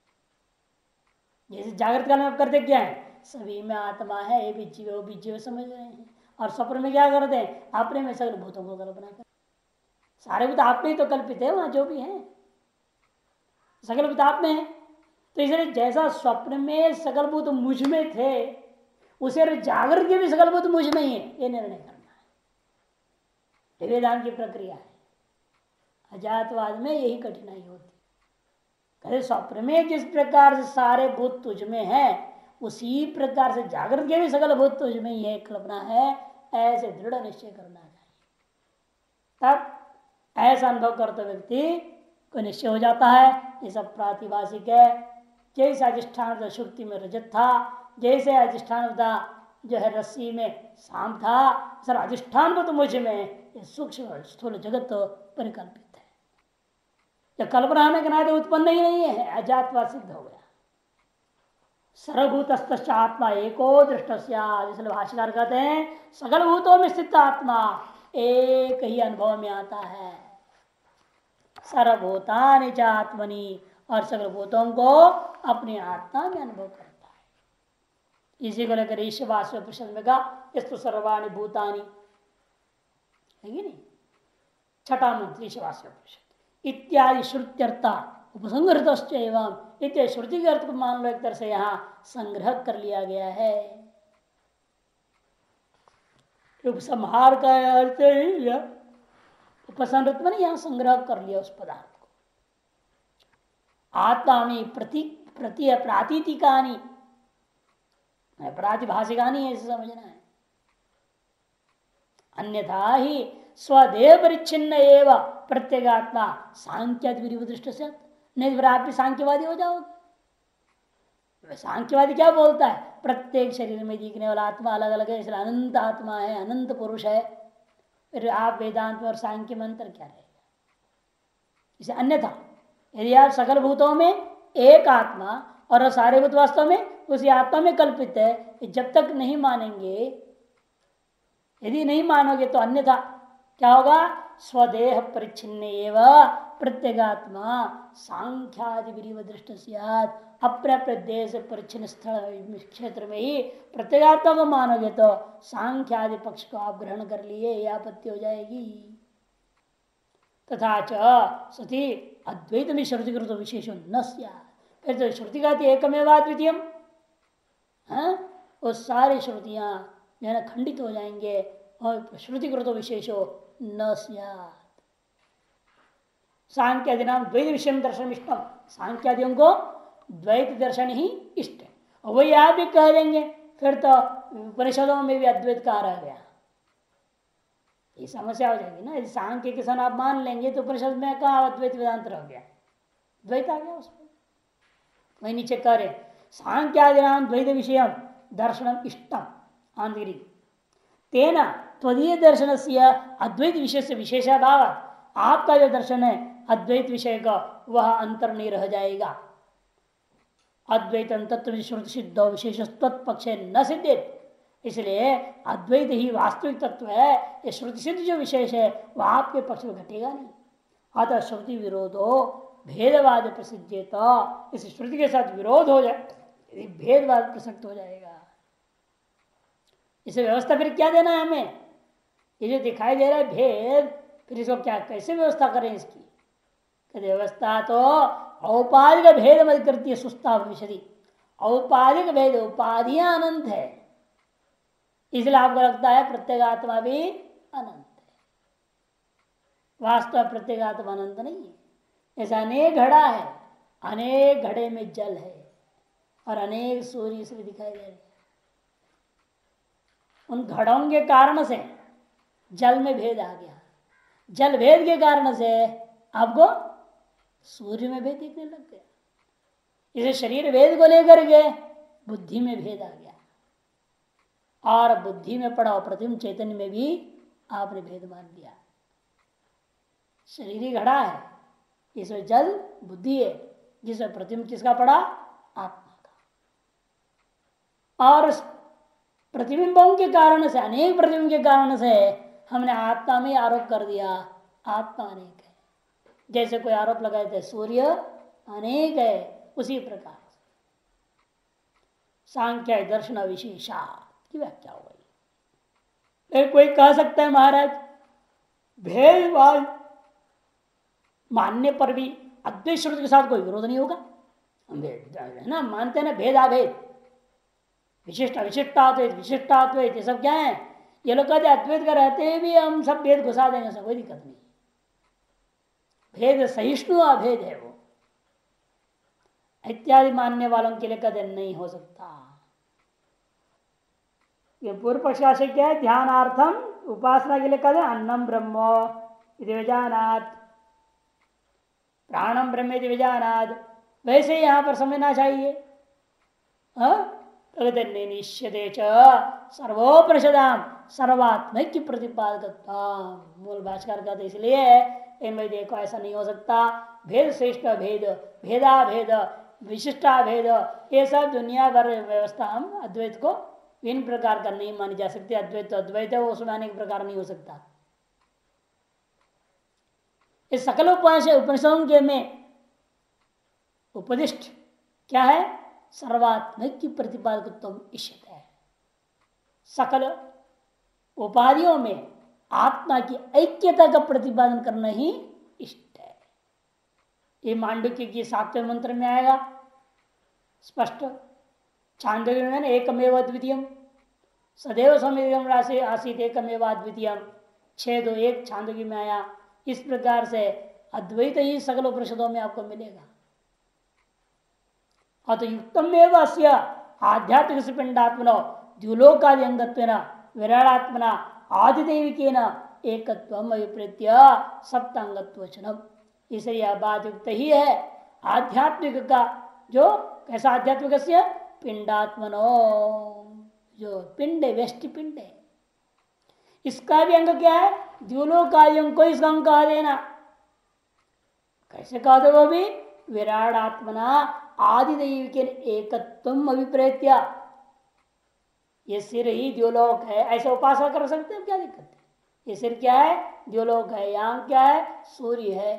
A: जैसे जागृत काल में आप करते क्या है, सभी में आत्मा है, ये भी जीव वो भी जीव समझ रहे हैं। और स्वप्न में क्या करते हैं, अपने में सकल भूतों को कल्पना कर, सारे भूत आप में ही तो कल्पित है, वहां जो भी है सकल भूत आप में है। तो इसलिए जैसा स्वप्न में सकल भूत मुझ में थे, उसे जागृत के भी सकल भूत मुझ में ही है, ये निर्णय करना है। वेदांत की प्रक्रिया है। अजातवाद में यही कठिनाई होती है। स्वप्न में जिस प्रकार से सारे भूत तुझ में है, उसी प्रकार से जागृत के भी सकल भूत तुझ में ही है, कल्पना है, ऐसे दृढ़ निश्चय करना चाहिए। तब ऐसा अनुभव करते व्यक्ति को निश्चय हो जाता है ये सब प्रातिभाषिक है। जैसे अधिष्ठान शुक्ति में रजत था, जैसे अधिष्ठान था जो है रस्सी में शाम था, सर अधिष्ठान को तो मुझ में सूक्ष्म स्थूल जगत तो परिकल्पित है। जब कल्पना होने के नाते उत्पन्न ही नहीं है, अजातवाद सिद्ध हो गया। सर्वभूतस्थ आत्मा एको दृष्ट, इसलिए भाष्यकार कहते हैं सकल भूतों में स्थित आत्मा एक ही अनुभव में आता है। सर्वभूतानि च आत्मनि, और सकल भूतों को अपनी आत्मा में अनुभव करता है। इसी को लेकर ईश्वास्य प्रश्न में कहा इस्तु सर्वाणि भूतानि है कि नहीं, छठा मंत्र ईश्वास्य प्रश्न इत्यादि श्रुत्यर्था उपसंहृत एवं इत्यादि श्रुति के अर्थ को मान लो एक तरह से यहाँ संग्रह कर लिया गया है। उपसंहार का अर्थ ही उपसंहृत में यहाँ संग्रह कर लिया उस पदार्थ को। आत्मा में प्रति प्रति प्रातीतिकानी प्रातिभाषिकानी ऐसे समझना है। अन्यथा ही स्वदेह परिच्छिन्न एवं प्रत्येगात्मा सांख्यादि दृष्ट से, नहीं फिर आप भी सांख्यवादी हो जाओगे। सांख्यवादी क्या बोलता है, प्रत्येक शरीर में दिखने वाला आत्मा अलग अलग है, इसलिए अनंत आत्मा है, अनंत पुरुष है। फिर आप वेदांत में और सांख्य में अंतर क्या रहेगा। इसे अन्यथा यदि आप सकल भूतों में एक आत्मा और सारे भूत वास्तव में उसी आत्मा में कल्पित है, जब तक नहीं मानेंगे, यदि नहीं मानोगे तो अन्यथा क्या होगा, स्वदेह परिच्छिन्न एवं प्रत्येगात्मा सांख्यादि दृष्ट अपने अपने देह से परिच्छिन्न स्थल क्षेत्र में ही प्रत्येगात्मा को मानोगे तो सांख्यादि पक्ष को आप ग्रहण कर लिए, यह आपत्ति हो जाएगी। तथा च सती अद्वैत में श्रुतिकृत विशेष न स्यात्, फिर तो श्रुति कहती एकमेवा द्वितीयम, वो सारी श्रुतियां जो है खंडित हो जाएंगे और श्रुतिकृत विशेषो न स्यात्। सांख्यादि नाम द्वैत विषय दर्शन इष्टम, सांख्यादियों को द्वैत दर्शन ही इष्ट है। और वही आप भी कह देंगे फिर तो उपनिषदों में भी अद्वैत कहा रह गया, ये समस्या हो जाएगी ना। यदि सांख्य के सन आप मान लेंगे तो उपनिषद में कहा अद्वैत वेदांत रह गया, द्वैत आ गया उसमें। वही नीचे कह रहे सांख्यादि नाम द्वैत विषय दर्शनम इष्टम आंधिरी तेना त्वदीय दर्शन से अद्वैत विषय से विशेषाभाव, आपका जो दर्शन है अद्वैत विषय का वह अंतर नहीं रह जाएगा। अद्वैत तत्व श्रुति सिद्ध विशेष पक्ष न सिद्धित, इसलिए अद्वैत ही वास्तविक तत्व है, ये श्रुति सिद्ध जो विशेष है वह आपके पक्ष में घटेगा नहीं। अतः श्रुति विरोधो भेदवाद प्रसिद्धेता, इस श्रुति के साथ विरोध हो जाए, भेदवाद प्रसक्त हो जाएगा। इसे व्यवस्था फिर क्या देना है हमें, ये जो दिखाई दे रहा है भेद, फिर इसको क्या कैसे व्यवस्था करें इसकी? कहते व्यवस्था तो औपाधिक भेद मत करती है सुस्ता भविष्यति, औपाधिक भेद उपाधियां अनंत है, इसलिए आपको लगता है प्रत्येगात्मा भी अनंत है। वास्तव प्रत्येगात्मा अनंत नहीं है। ऐसा अनेक घड़ा है, अनेक घड़े में जल है और अनेक सूर्य इसमें दिखाई दे रहे हैं। उन घड़ों के कारण से जल में भेद आ गया, जल भेद के कारण से आपको सूर्य में भेद दिखने लग गया। इसे शरीर भेद को लेकर के बुद्धि में भेद आ गया, और बुद्धि में पड़ा प्रतिम चैतन्य में भी आपने भेद मान दिया। शरीर ही घड़ा है, इसमें जल बुद्धि है, जिसमें प्रतिम किसका पड़ा? आत्मा का। और प्रतिबिंबों के कारण से, अनेक प्रतिबिंब के कारण से हमने आत्मा में आरोप कर दिया आत्मा अनेक है। जैसे कोई आरोप लगाए थे सूर्य अनेक है, उसी प्रकार सांख्य दर्शन विशेषा की व्याख्या हो गई। कोई कह सकता है महाराज भेदभाव मानने पर भी अद्वैत श्रुति के साथ कोई विरोध नहीं होगा, है ना, मानते हैं ना भेदाभेद, विशिष्ट अविशिष्टाद्वैत विशिष्टाद्वैत ये सब क्या है? ये लोग कहते अद्वैत का रहते हैं भी हम सब भेद घुसा देंगे, सब कोई दिक्कत नहीं। भेद सहिष्णु अभेद है वो, इत्यादि मानने वालों के लिए कहते नहीं हो सकता। ये पूर्व पक्ष से क्या है? ध्यानार्थम उपासना के लिए कहते अन्नम ब्रह्म इति विजानात, प्राणम ब्रह्म इति विजानात, वैसे यहां पर समझना चाहिए। निश्चते सर्वोपनिषदाम सर्वात्मक की प्रतिपादक मूल भाष्कर कहते, इसलिए इनमें देखो ऐसा नहीं हो सकता। भेद श्रेष्ठ भेद, भेदा भेद, विशिष्टा भेद, ये सब दुनिया भर व्यवस्था हम अद्वैत को इन प्रकार का नहीं मानी जा सकती। अद्वैत तो अद्वैत है, वो उसमें अनेक प्रकार नहीं हो सकता। इस सकल उपनिषदों के में उपदिष्ट क्या है? सर्वात्मक की प्रतिपादकत्व इष्ट है। सकल उपाधियों में आत्मा की ऐक्यता का प्रतिपादन करना ही इष्ट है। ये मांडुक्य की सातवें मंत्र में आएगा स्पष्ट। छांदोग्य में एकमेव अद्वितीयम सदैव समेतम राशि आसित एकमेव अद्वितीयम, छह दो एक छांदोग्य में आया। इस प्रकार से अद्वैत ही सकल उपनिषदों में आपको मिलेगा। अत युक्तम अस्य आध्यात्मिक पिंडात्मनो द्युलोकादि अंगत्वेन विराटात्मना आदिदेविकेन एकत्वम अभिप्रेत्य सप्तांगत्वचनम, इसलिए यह बात युक्त ही है आध्यात्मिक का। जो कैसा आध्यात्मिक से? पिंडात्मनो, जो पिंड है, व्यष्टि पिंड है, इसका भी अंग क्या है? द्युलोकादियों को इसका अंग कह देना। कैसे कह दो? वो भी विराट आत्मना आदिदेव के एकत्वम अभिप्रेत्य, ये सिर ही द्योलोक है, ऐसे उपासना कर सकते हैं, क्या दिक्कत है? ये सिर क्या है? द्योलोक है। यहाँ क्या है? सूर्य है।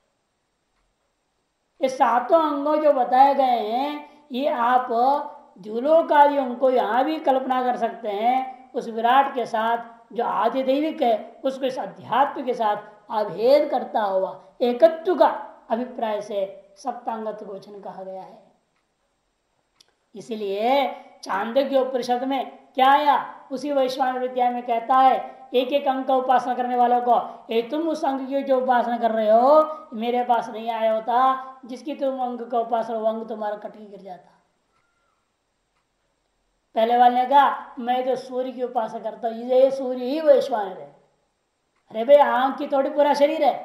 A: ये सातों अंगों जो बताए गए हैं, ये आप द्युलोकादियों को यहाँ भी कल्पना कर सकते हैं। उस विराट के साथ जो आदिदैविक है, उसको इस अध्यात्म के साथ अभेद करता हुआ एकत्व का अभिप्राय से सप्तांगत्व को वचन कहा गया है। इसलिए चांदोग्य उपनिषद में क्या आया? उसी वैश्वानर विद्या में कहता है एक एक अंग का उपासना करने वालों को, ए तुम उस अंग की जो उपासना कर रहे हो मेरे पास नहीं आया होता, जिसकी तुम अंग का उपासना वो अंग तुम्हारा कट के गिर जाता। पहले वाले ने कहा मैं तो सूर्य की उपासना करता हूं, ये सूर्य ही वैश्वानर है। अरे भाई आंख की थोड़ी पूरा शरीर है,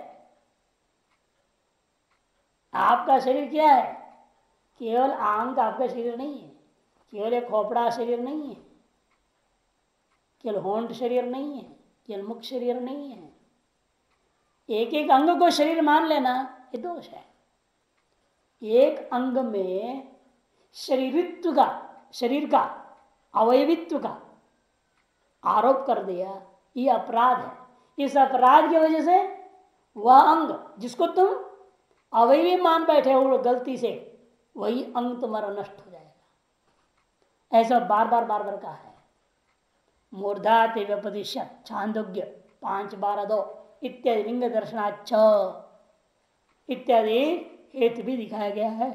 A: आपका शरीर क्या है? केवल आंख आपका शरीर नहीं है, केवल एक खोपड़ा शरीर नहीं है, केवल होंठ शरीर नहीं है, केवल मुख शरीर नहीं है। एक एक अंग को शरीर मान लेना ये दोष है। एक अंग में शरीरित्व का, शरीर का अवयवित्व का आरोप कर दिया, ये अपराध है। इस अपराध की वजह से वह अंग जिसको तुम अवयवी मान बैठे हो गलती से, वही अंग तुम्हारा नष्ट हो जाएगा। ऐसा बार बार बार बार कहा है। मूर्धा ते व्यपदिश्यत छांदोग्य पांच बारह दो इत्यादि लिंग दर्शनाच इत्यादि हेतु भी दिखाया गया है।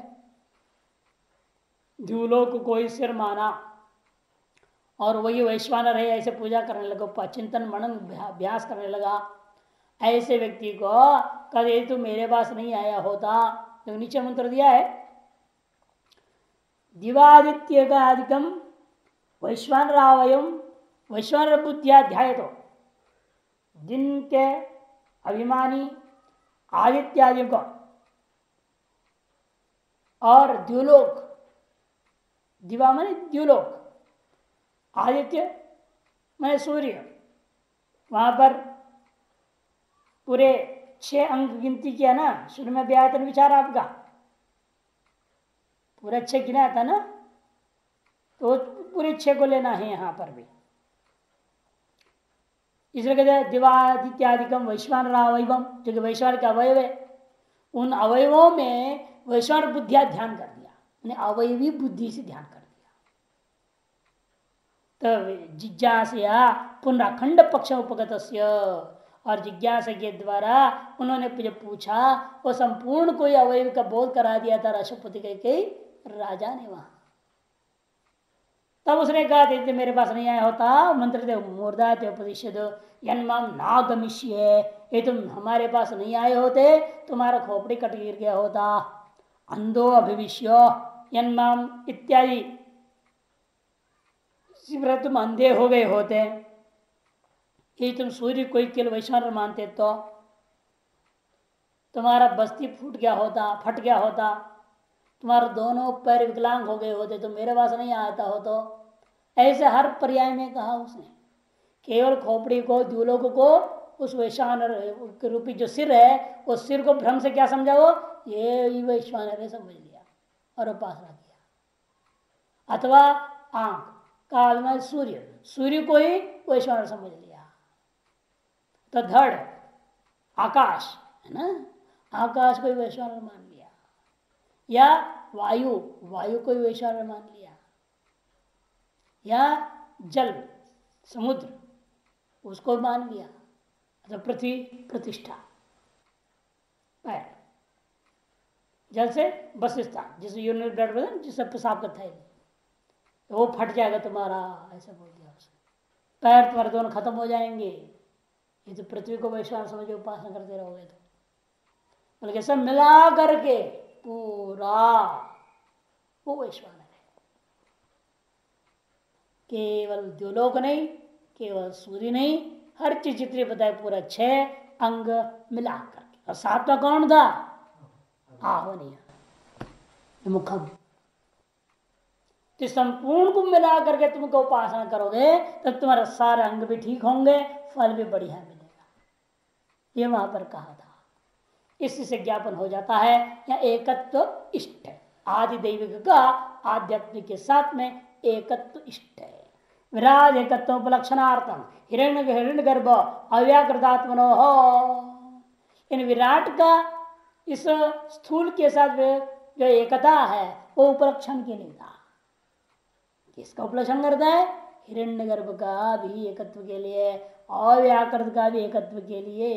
A: धूलों को कोई सिर माना और वही वैश्वानर है ऐसे पूजा करने लगा, चिंतन मनन अभ्यास करने लगा, ऐसे व्यक्ति को कदे तो मेरे पास नहीं आया होता। तो नीचे मंत्र दिया है दिवादित्य का अधिकम वैश्वानरावयम वैश्वानर बुद्धियाध्याय, तो दिन के अभिमानी आदित्यादि को और द्युलोक, दिवा माने द्युलोक, आदित्य माने सूर्य, वहां पर पूरे छह अंक गिनती किया ना शुरू में, व्यायतन विचार आपका पूरा छह गिना था ना, तो पूरे छह को लेना है यहां पर भी। इसलिए कहते हैं दिवादित्यादिकम वैश्वानरावयवम, जो कि वैश्वान के अवयव है, उन अवयवों में वैश्वान बुद्धिया ध्यान कर दिया, अवयवी बुद्धि से ध्यान कर दिया। तो जिज्ञासया पुनराखंड पक्ष उपगत, और जिज्ञासा के द्वारा उन्होंने जब पूछा वो संपूर्ण कोई अवयव का बोध करा दिया था राष्ट्रपति के राजा ने वहां। तब उसने कहा थे मेरे पास नहीं आया होता, मंत्र थे मूर्धा थे उपदिश्य यन्माम नागमिष्य, ये तुम हमारे पास नहीं आए होते तुम्हारा खोपड़ी कट गिर गया होता। अंधो अभिविश्य यन्माम इत्यादि, तुम अंधे हो गए होते कि तुम सूर्य कोई केवल वैश्वानर मानते तो तुम्हारा बस्ती फूट गया होता, फट गया होता, तुम्हारे दोनों पैर विकलांग हो गए होते तो मेरे पास नहीं आता हो। तो ऐसे हर पर्याय में कहा उसने, केवल खोपड़ी को द्युलोक को उस वैश्वानर के रूपी जो सिर है उस सिर को भ्रम से क्या समझा, वो ये वैश्वानर समझ लिया और उपासना किया। अथवा आंख का सूर्य, सूर्य को ही वैश्वानर समझ लिया। तो धड़ आकाश है ना, आकाश को वैश्वानर मान लिया, या वायु, वायु को वैश्वानर मान लिया, या जल समुद्र उसको मान लिया, तो पृथ्वी प्रतिष्ठा पैर, जल से बस स्थान, जिसे यूरिनरी ब्लड बदन जिससे पेशाब करता है तो वो फट जाएगा तुम्हारा, ऐसा बोल दिया उसने। पैर तुम्हारे दोनों खत्म हो जाएंगे, ये तो पृथ्वी को वैश्वानर समझ उपासना करते रहोगे तो। बल्कि सब मिला करके पूरा वो वैश्वानर है, केवल द्युलोक नहीं, केवल सूर्य नहीं, हर चीज जितनी बताए पूरा छह अंग मिला करके। और सातवां कौन था? आहोनीय मुखम। तो संपूर्ण को मिला करके तुमको उपासना करोगे तब तुम्हारा सारे अंग भी ठीक होंगे, फल भी बढ़िया मिलेगा। ये वहां पर कहा था। इससे ज्ञापन हो जाता है या एकत्व इष्ट है, आदि दैविक का आध्यात्मिक के साथ में एकत्व इष्ट है। विराज एकत्व उपलक्षणार्थम हिरण्य हिरण्य गर्भ अव्याकृतात्मनो हो, इन विराट का इस स्थूल के साथ जो एकता है वो उपलक्षण के लिए था। किसका उपलक्षण करता है? हिरण्य गर्भ का भी एकत्व के लिए, अव्याकृत का भी एकत्व के लिए।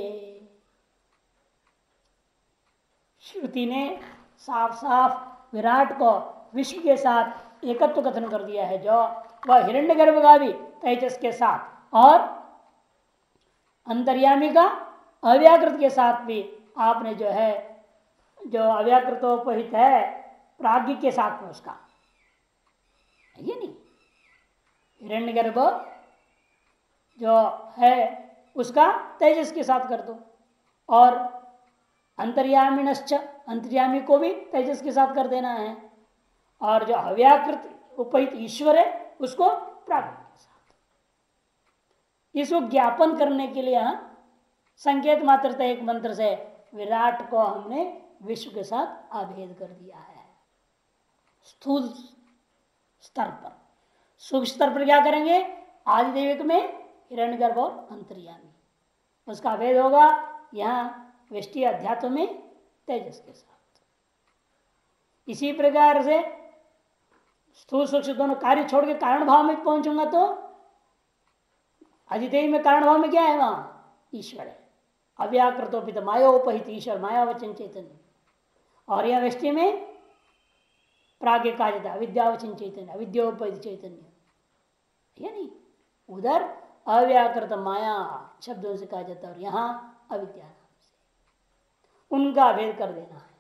A: श्रुति ने साफ साफ विराट को विश्व के साथ एकत्व कथन कर दिया है, जो वह हिरण्यगर्भ का भी तेजस के साथ और अंतर्यामी का अव्याकृत के साथ भी आपने जो है जो अव्याकृतोपहित है प्राज्ञ के साथ में उसका ये नहीं हिरण्यगर्भ जो है उसका तेजस के साथ कर दो और अंतर्यामिनश्च अंतर्यामी को भी तेजस के साथ कर देना है और जो अव्याकृत उपहित ईश्वर है उसको प्राज्ञ के साथ। इसको ज्ञापन करने के लिए हम संकेत मात्र एक मंत्र से विराट को हमने विश्व के साथ अभेद कर दिया है स्थूल स्तर पर। सूक्ष्म स्तर पर क्या करेंगे? आदिदेविक में हिरण्यगर्भ और अंतर्यामी उसका अभेद होगा यहाँ व्यष्टि अध्यात्म में तेजस के साथ। इसी प्रकार से स्थूल सूक्ष्म दोनों कार्य छोड़ के कारण भाव में पहुंचूंगा तो आदिदेवी में कारण भाव में क्या है? वहां ईश्वर है अव्याकृतोपित मायोपहित ईश्वर मायावचन चैतन्य और यह व्यष्टि में प्राज्ञ कहा जाता है अविद्यावचन चैतन्य अविद्योपहित चैतन्य है नहीं। उधर अव्याकृत माया शब्दों से कहा जाता है और यहां अविद्या से उनका भेद कर देना है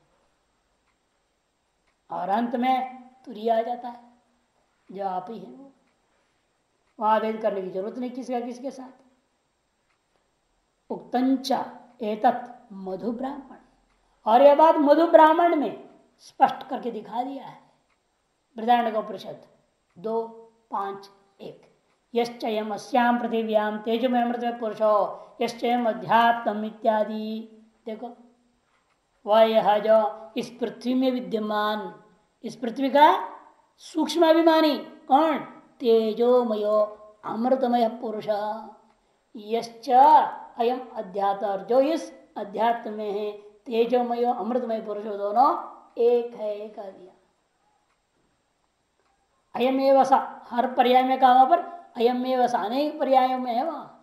A: और अंत में तुरीय आ जाता है जो आप ही है वो वहां भेद करने की जरूरत नहीं किसका किसके साथ। उक्तंचा एतत् मधु ब्राह्मण और यह बात मधु ब्राह्मण में स्पष्ट करके दिखा दिया है बृहदारण्यकोपनिषद दो पांच एक यश्चयम अस्याम पृथिव्याम तेजोमय अमृत पुरुषो यश्चयम अध्यात्म इत्यादि। देखो वह यह जो इस पृथ्वी में विद्यमान इस पृथ्वी का सूक्ष्म अभिमानी कौन? तेजोमयो अमृतमय पुरुष यश्च अयम अध्यात्म और जो इस अध्यात्म में है तेजोमयो अमृतमय पुरुष दोनों एक है एक दिया। अयम एवं सा हर पर्याय में कहा वहां पर अयम एवं सा अनेक पर्यायों में है वहां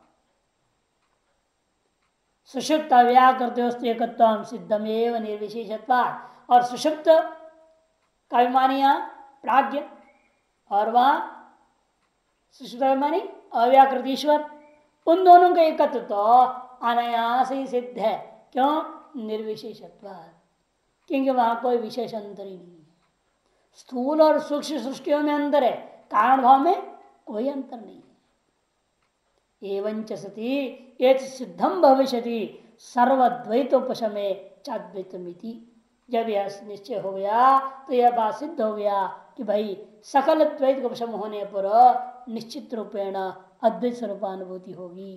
A: सुषुप्त अव्याकृतोस्तु एकत्वम सिद्धम एवं निर्विशेषत्वात् और सुषुप्त का अभिमानिया प्राज्ञ और वहां सुषुप्त अभिमानी अव्याकृत ईश्वर उन दोनों का एकत्व तो अनायास ही सिद्ध है। क्यों? निर्विशेषत्वात् क्योंकि वहां कोई विशेष अंतर ही नहीं है। स्थूल और सूक्ष्म सृष्टियों में अंतर है कारण भाव में कोई अंतर नहीं है। एवं च सती एक सिद्धम भविष्यति सर्वद्वैतोपशमे चाद्वैतमिति। जब यह निश्चय हो गया तो यह बात सिद्ध हो गया कि भाई सकल द्वैत का उपशम होने पर निश्चित रूपेण अद्वैत स्वरूपानुभूति होगी।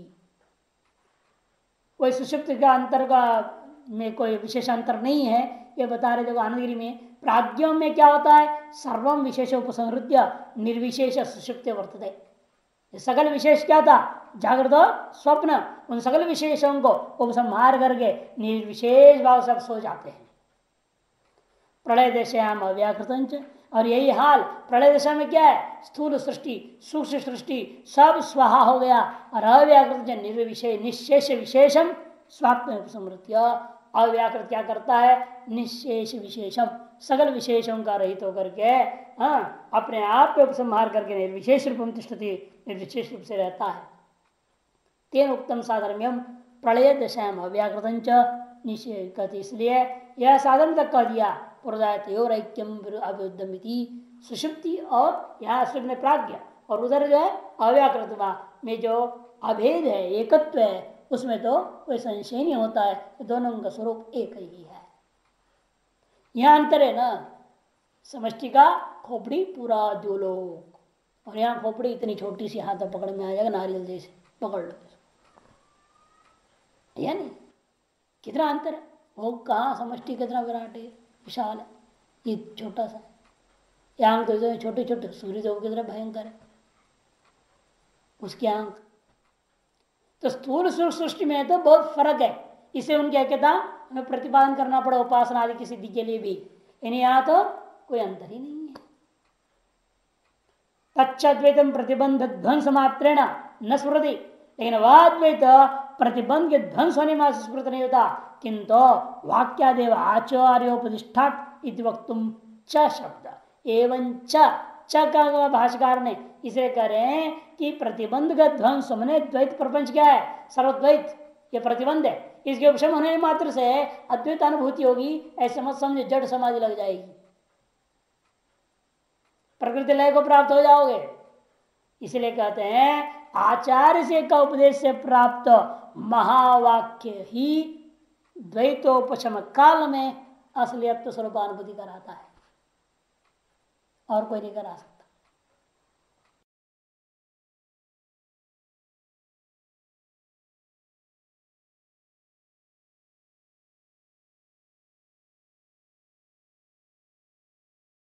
A: कोई सुषुप्त का अंतर का में कोई विशेष अंतर नहीं है ये बता रहे। देखो आनंदगिरी में प्राज्ञों में क्या होता है? सर्वम विशेष उपसंहृत्य निर्विशेष सुषुप्त वर्तते। सकल विशेष क्या था? जागृत स्वप्न उन सकल विशेषों को उपसंहार करके निर्विशेष भाव सब सो जाते हैं। प्रलय दशायाम अव्याकृत और यही हाल प्रलय दशा में क्या है? स्थूल सृष्टि सूक्ष्म सृष्टि सब स्वाहा हो गया और अव्याकृत निर्विशेष निशेष विशेषम स्वात्म उपसंहृत्य। अव्याकृत क्या करता है? निशेष विशेषम सकल विशेषों का रहित होकर के हाँ अपने आप पे उपसंहार करके निर्विशेष रूप में तिष्ठति निर्विशेष रूप से रहता है। तेन उत्तम साधर्म्यम प्रलय दशायाम अव्याकृत निषेध। इसलिए यह साधन तक कह दिया पुरदायत्योरैक्यम अभ्युदमिति सुषुप्ति और यहाँ सुख में प्राज्ञ और उधर जो है अव्याकृत में जो अभेद है एकत्व है उसमें तो कोई संशय नहीं होता है तो दोनों का स्वरूप एक ही है। यहाँ अंतर है ना समष्टि का खोपड़ी पूरा द्योलोक और यहाँ खोपड़ी इतनी छोटी सी हाथ पकड़ में आ जाएगा नारियल जैसे पकड़ लो यानी कितना अंतर है। वो कहाँ समष्टि कितना विराट है विशाल है ये छोटा सा यहाँ तो छोटे छोटे सूर्य देव की तरह भयंकर है उसकी आंख। तो स्थूल सृष्टि में तो बहुत फर्क है। इसे उनके कहता हमें प्रतिपादन करना पड़ा उपासना आदि की सिद्धि के लिए भी यानी यहाँ तो कोई अंतर ही नहीं है। तच्चद्वैतम प्रतिबंध ध्वंस मात्रेण न स्मृति लेकिन वाद्वैत प्रतिबंध के ध्वंस होने में स्मृत नहीं होता किंतु वाक्यादेव आचार्योपदिष्ठात इति वक्तुम च शब्द एवं च अच्छा कहा भाष्यकार ने, इसे करें कि प्रतिबंध का ध्वंस मैंने द्वैत प्रपंच क्या है, सर्वद्वैत ये प्रतिबंध है। इसके उपशम होने मात्र से अद्वैत अनुभूति होगी, ऐसे मत समझे जड़ समाधि लग जाएगी, प्रकृति लय को प्राप्त हो जाओगे। इसलिए कहते हैं आचार्य से का उपदेश से प्राप्त महावाक्य ही द्वैतोपशम काल में असलियत स्वरूपानुभूति कराता है, और कोई नहीं करा सकता।